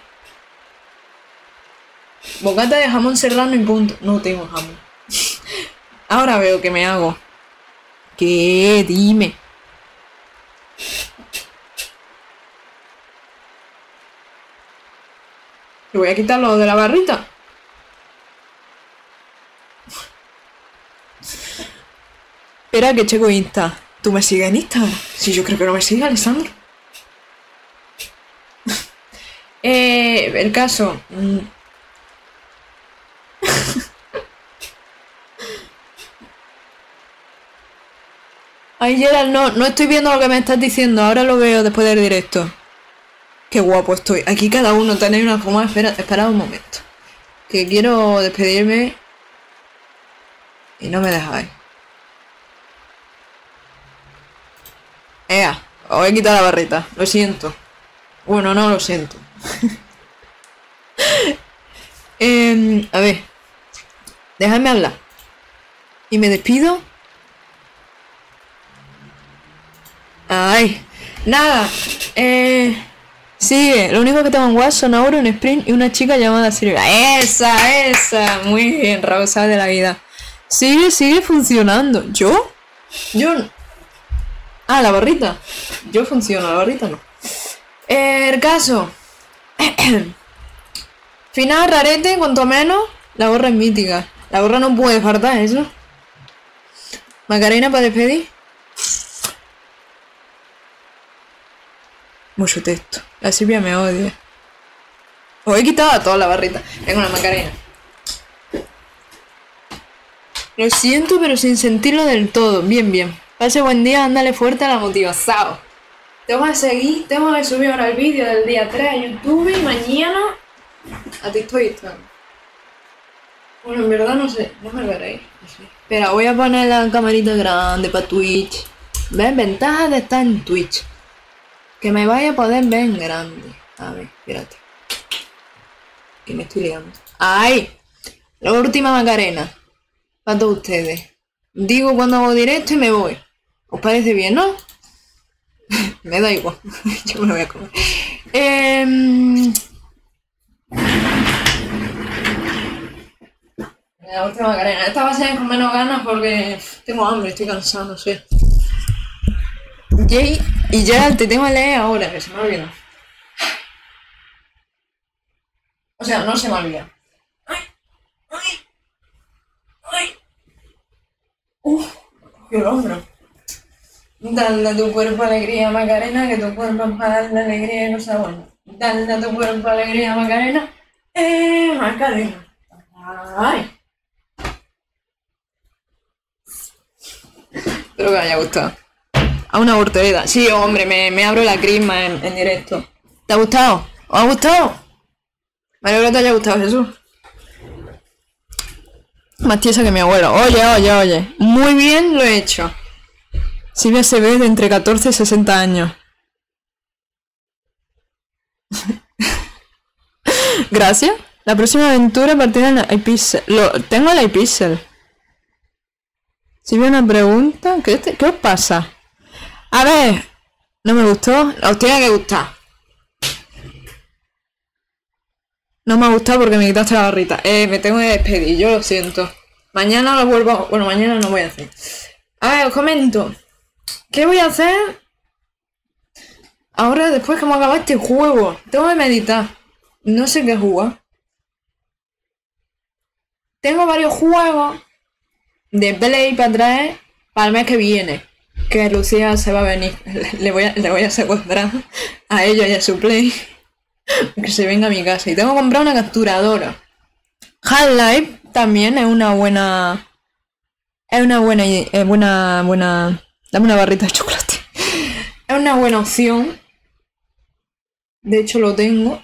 Bocata de jamón serrano y punto. No tengo jamón. Ahora veo que me hago. ¿Qué? Dime. Te voy a quitar lo de la barrita. Espera que checo Insta. ¿Tú me sigues en Instagram? Sí, yo creo que no me sigue, Alessandro. eh, el caso... Mm. Ay, Gerald, no, no estoy viendo lo que me estás diciendo. Ahora lo veo después del directo. Qué guapo estoy. Aquí cada uno tenéis una forma. Espera, espera un momento. Que quiero despedirme. Y no me dejáis. Ea, os he quitado la barrita. Lo siento. Bueno, no lo siento. eh, a ver. Dejadme hablar. Y me despido. Ay, nada. Eh, sigue. Lo único que tengo en WhatsApp son ahora un sprint y una chica llamada Silvia. Esa, esa. Muy bien, Rosa de la vida. Sigue, sigue funcionando. ¿Yo? Yo. Ah, la barrita. Yo funciono, la barrita no. Eh, el caso. Final rarete, cuanto menos. La gorra es mítica. La gorra no puede faltar, eso. Macarena para despedir. Mucho texto. La Silvia me odia. Os he quitado a toda la barrita. Venga, una Macarena. Lo siento, pero sin sentirlo del todo. Bien, bien. Pase buen día, ándale fuerte a la motivación. Tengo que seguir, tengo que subir ahora el vídeo del día tres a YouTube y mañana a TikTok y Instagram. Bueno, en verdad no sé, no me veréis. No sé. Espera, voy a poner la camarita grande para Twitch. ¿Ves? Ventajas de estar en Twitch. Que me vaya a poder ver en grande. A ver, espérate. Que me estoy liando. ¡Ay! La última Macarena. Para todos ustedes. Digo cuando hago directo y me voy. ¿Os parece bien, no? Me da igual. Yo me lo voy a comer. Eh... La última Macarena. Esta va a ser con menos ganas porque tengo hambre, estoy cansado, no sé. Jay y Gerald, te tengo que leer ahora, que se me olvida. O sea, no se me olvida. ¡Ay! ¡Ay! ¡Ay! ¡Uf! ¡Qué hombro! Dale a tu cuerpo alegría, Macarena, que tu cuerpo es para darle alegría y no sea bueno. Dale a tu cuerpo alegría, Macarena. ¡Eh, Macarena! ¡Ay! Espero que os haya gustado. A una voltereta. Sí, hombre, me, me abro la crisma en, en directo. ¿Te ha gustado? ¿Os ha gustado? Me alegro que te haya gustado, Jesús. Más tiesa que mi abuelo. Oye, oye, oye. Muy bien lo he hecho. Silvia se ve de entre catorce y sesenta años. Gracias. La próxima aventura partida en iPixel. Lo, tengo el iPixel. Silvia, una pregunta. ¿Qué, te, ¿Qué os pasa? A ver. No me gustó. Os tiene que gustar. No me ha gustado porque me quitaste la barrita. Eh, me tengo que despedir. Yo lo siento. Mañana lo vuelvo. Bueno, mañana no voy a hacer. A ver, os comento. ¿Qué voy a hacer? Ahora, después que me acaba este juego. Tengo que meditar. No sé qué jugar. Tengo varios juegos de Play para traer para el mes que viene. Que Lucía se va a venir. Le voy a, le voy a secuestrar a ella y a su Play. Que se venga a mi casa. Y tengo que comprar una capturadora. Half-Life también es una buena... Es una buena... Es buena... buena... Dame una barrita de chocolate. Es una buena opción. De hecho lo tengo.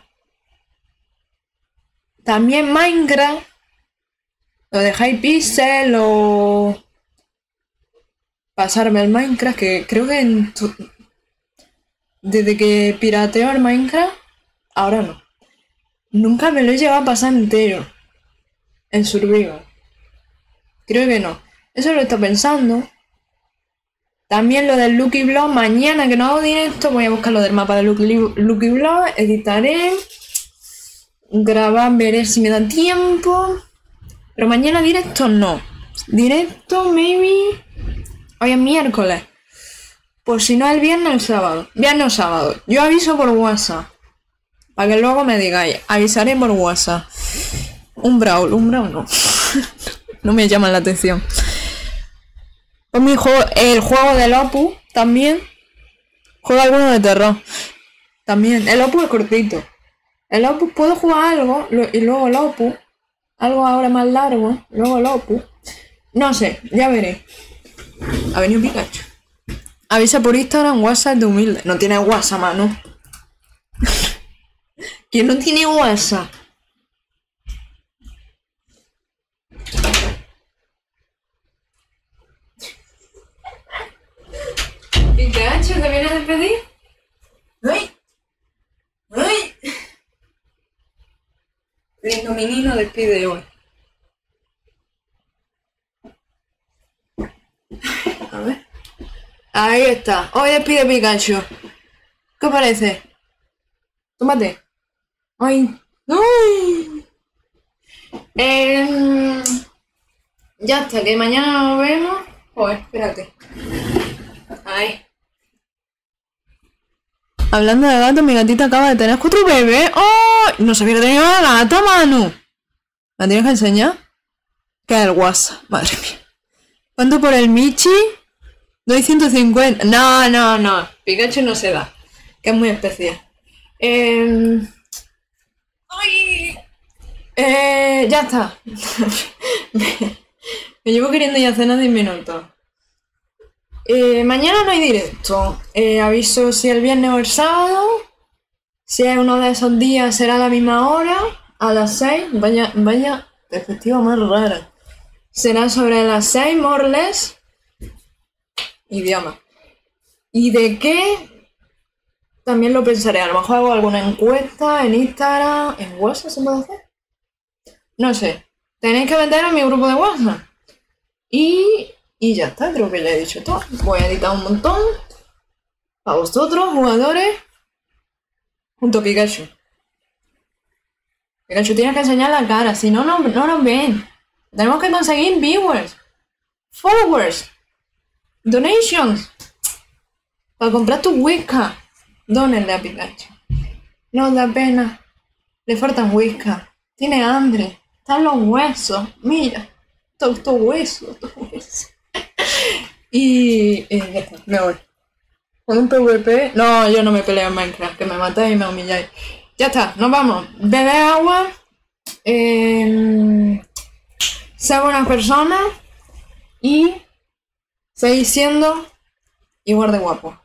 También Minecraft. Lo de Hypixel o... Pasarme al Minecraft, que creo que en tu... desde que pirateo el Minecraft, ahora no. Nunca me lo he llevado a pasar entero. En Survival. Creo que no. Eso lo estoy pensando. También lo del Lucky Block. Mañana que no hago directo, voy a buscar lo del mapa de Lucky, Lucky Block. Editaré. Grabar, veré si me da tiempo. Pero mañana directo no. Directo, maybe. Hoy es miércoles. Pues si no, el viernes o el sábado. Viernes o sábado. Yo aviso por WhatsApp. Para que luego me digáis, avisaré por WhatsApp. Un Brawl, un Brawl no. No me llaman la atención. Pues mi juego, el juego del Opus también. Juega alguno de terror. También. El Opus es cortito. El Opus puedo jugar algo lo, y luego el Opus. Algo ahora más largo. Luego el Opus. No sé, ya veré. Ha venido Pikachu. Avisa por Instagram, WhatsApp de humilde. No tiene WhatsApp, mano. ¿Quién no tiene WhatsApp? Pikachu, ¿te vienes a despedir? ¡Ay! ¡Ay! Lindo menino despide hoy. A ver. Ahí está. Hoy despide Pikachu. ¿Qué parece? Tómate. Ay. ¡Ay! Eh, ya está, que mañana nos vemos. Joder, espérate. Ahí. Hablando de gato, mi gatita acaba de tener cuatro bebés. ¡Oh! No sabía que tenía una gata, Manu. ¿La tienes que enseñar? Que es el WhatsApp. Madre mía. ¿Cuánto por el Michi? Doy ciento cincuenta. No, no, no. Pikachu no se da. Que es muy especial. Eh... ¡Ay! Eh... Ya está. me... me llevo queriendo ir a cenar diez minutos. Eh, mañana no hay directo. Eh, aviso si el viernes o el sábado. Si es uno de esos días será a la misma hora. A las seis. Vaya, vaya perspectiva más rara. Será sobre las seis, more or less. Idioma. ¿Y de qué? También lo pensaré. A lo mejor hago alguna encuesta en Instagram. ¿En WhatsApp se puede hacer? No sé. Tenéis que meter en mi grupo de WhatsApp. Y... Y ya está, creo que ya he dicho todo. Voy a editar un montón. A vosotros, jugadores. Junto a Pikachu. Pikachu tienes que enseñar la cara, si no, no, no nos ven. Tenemos que conseguir viewers. Followers. Donations. Para comprar tu whiskas. Dónenle a Pikachu. No da pena. Le faltan whiskas. Tiene hambre. Están los huesos. Mira. Todo, todo hueso, todo hueso. Y, y ya está, me voy. Con un P V P. No, yo no me peleo en Minecraft, que me matáis y me humilláis. Ya está, nos vamos. Bebe agua. Eh, sé buenas personas. Y seguís siendo igual de guapo.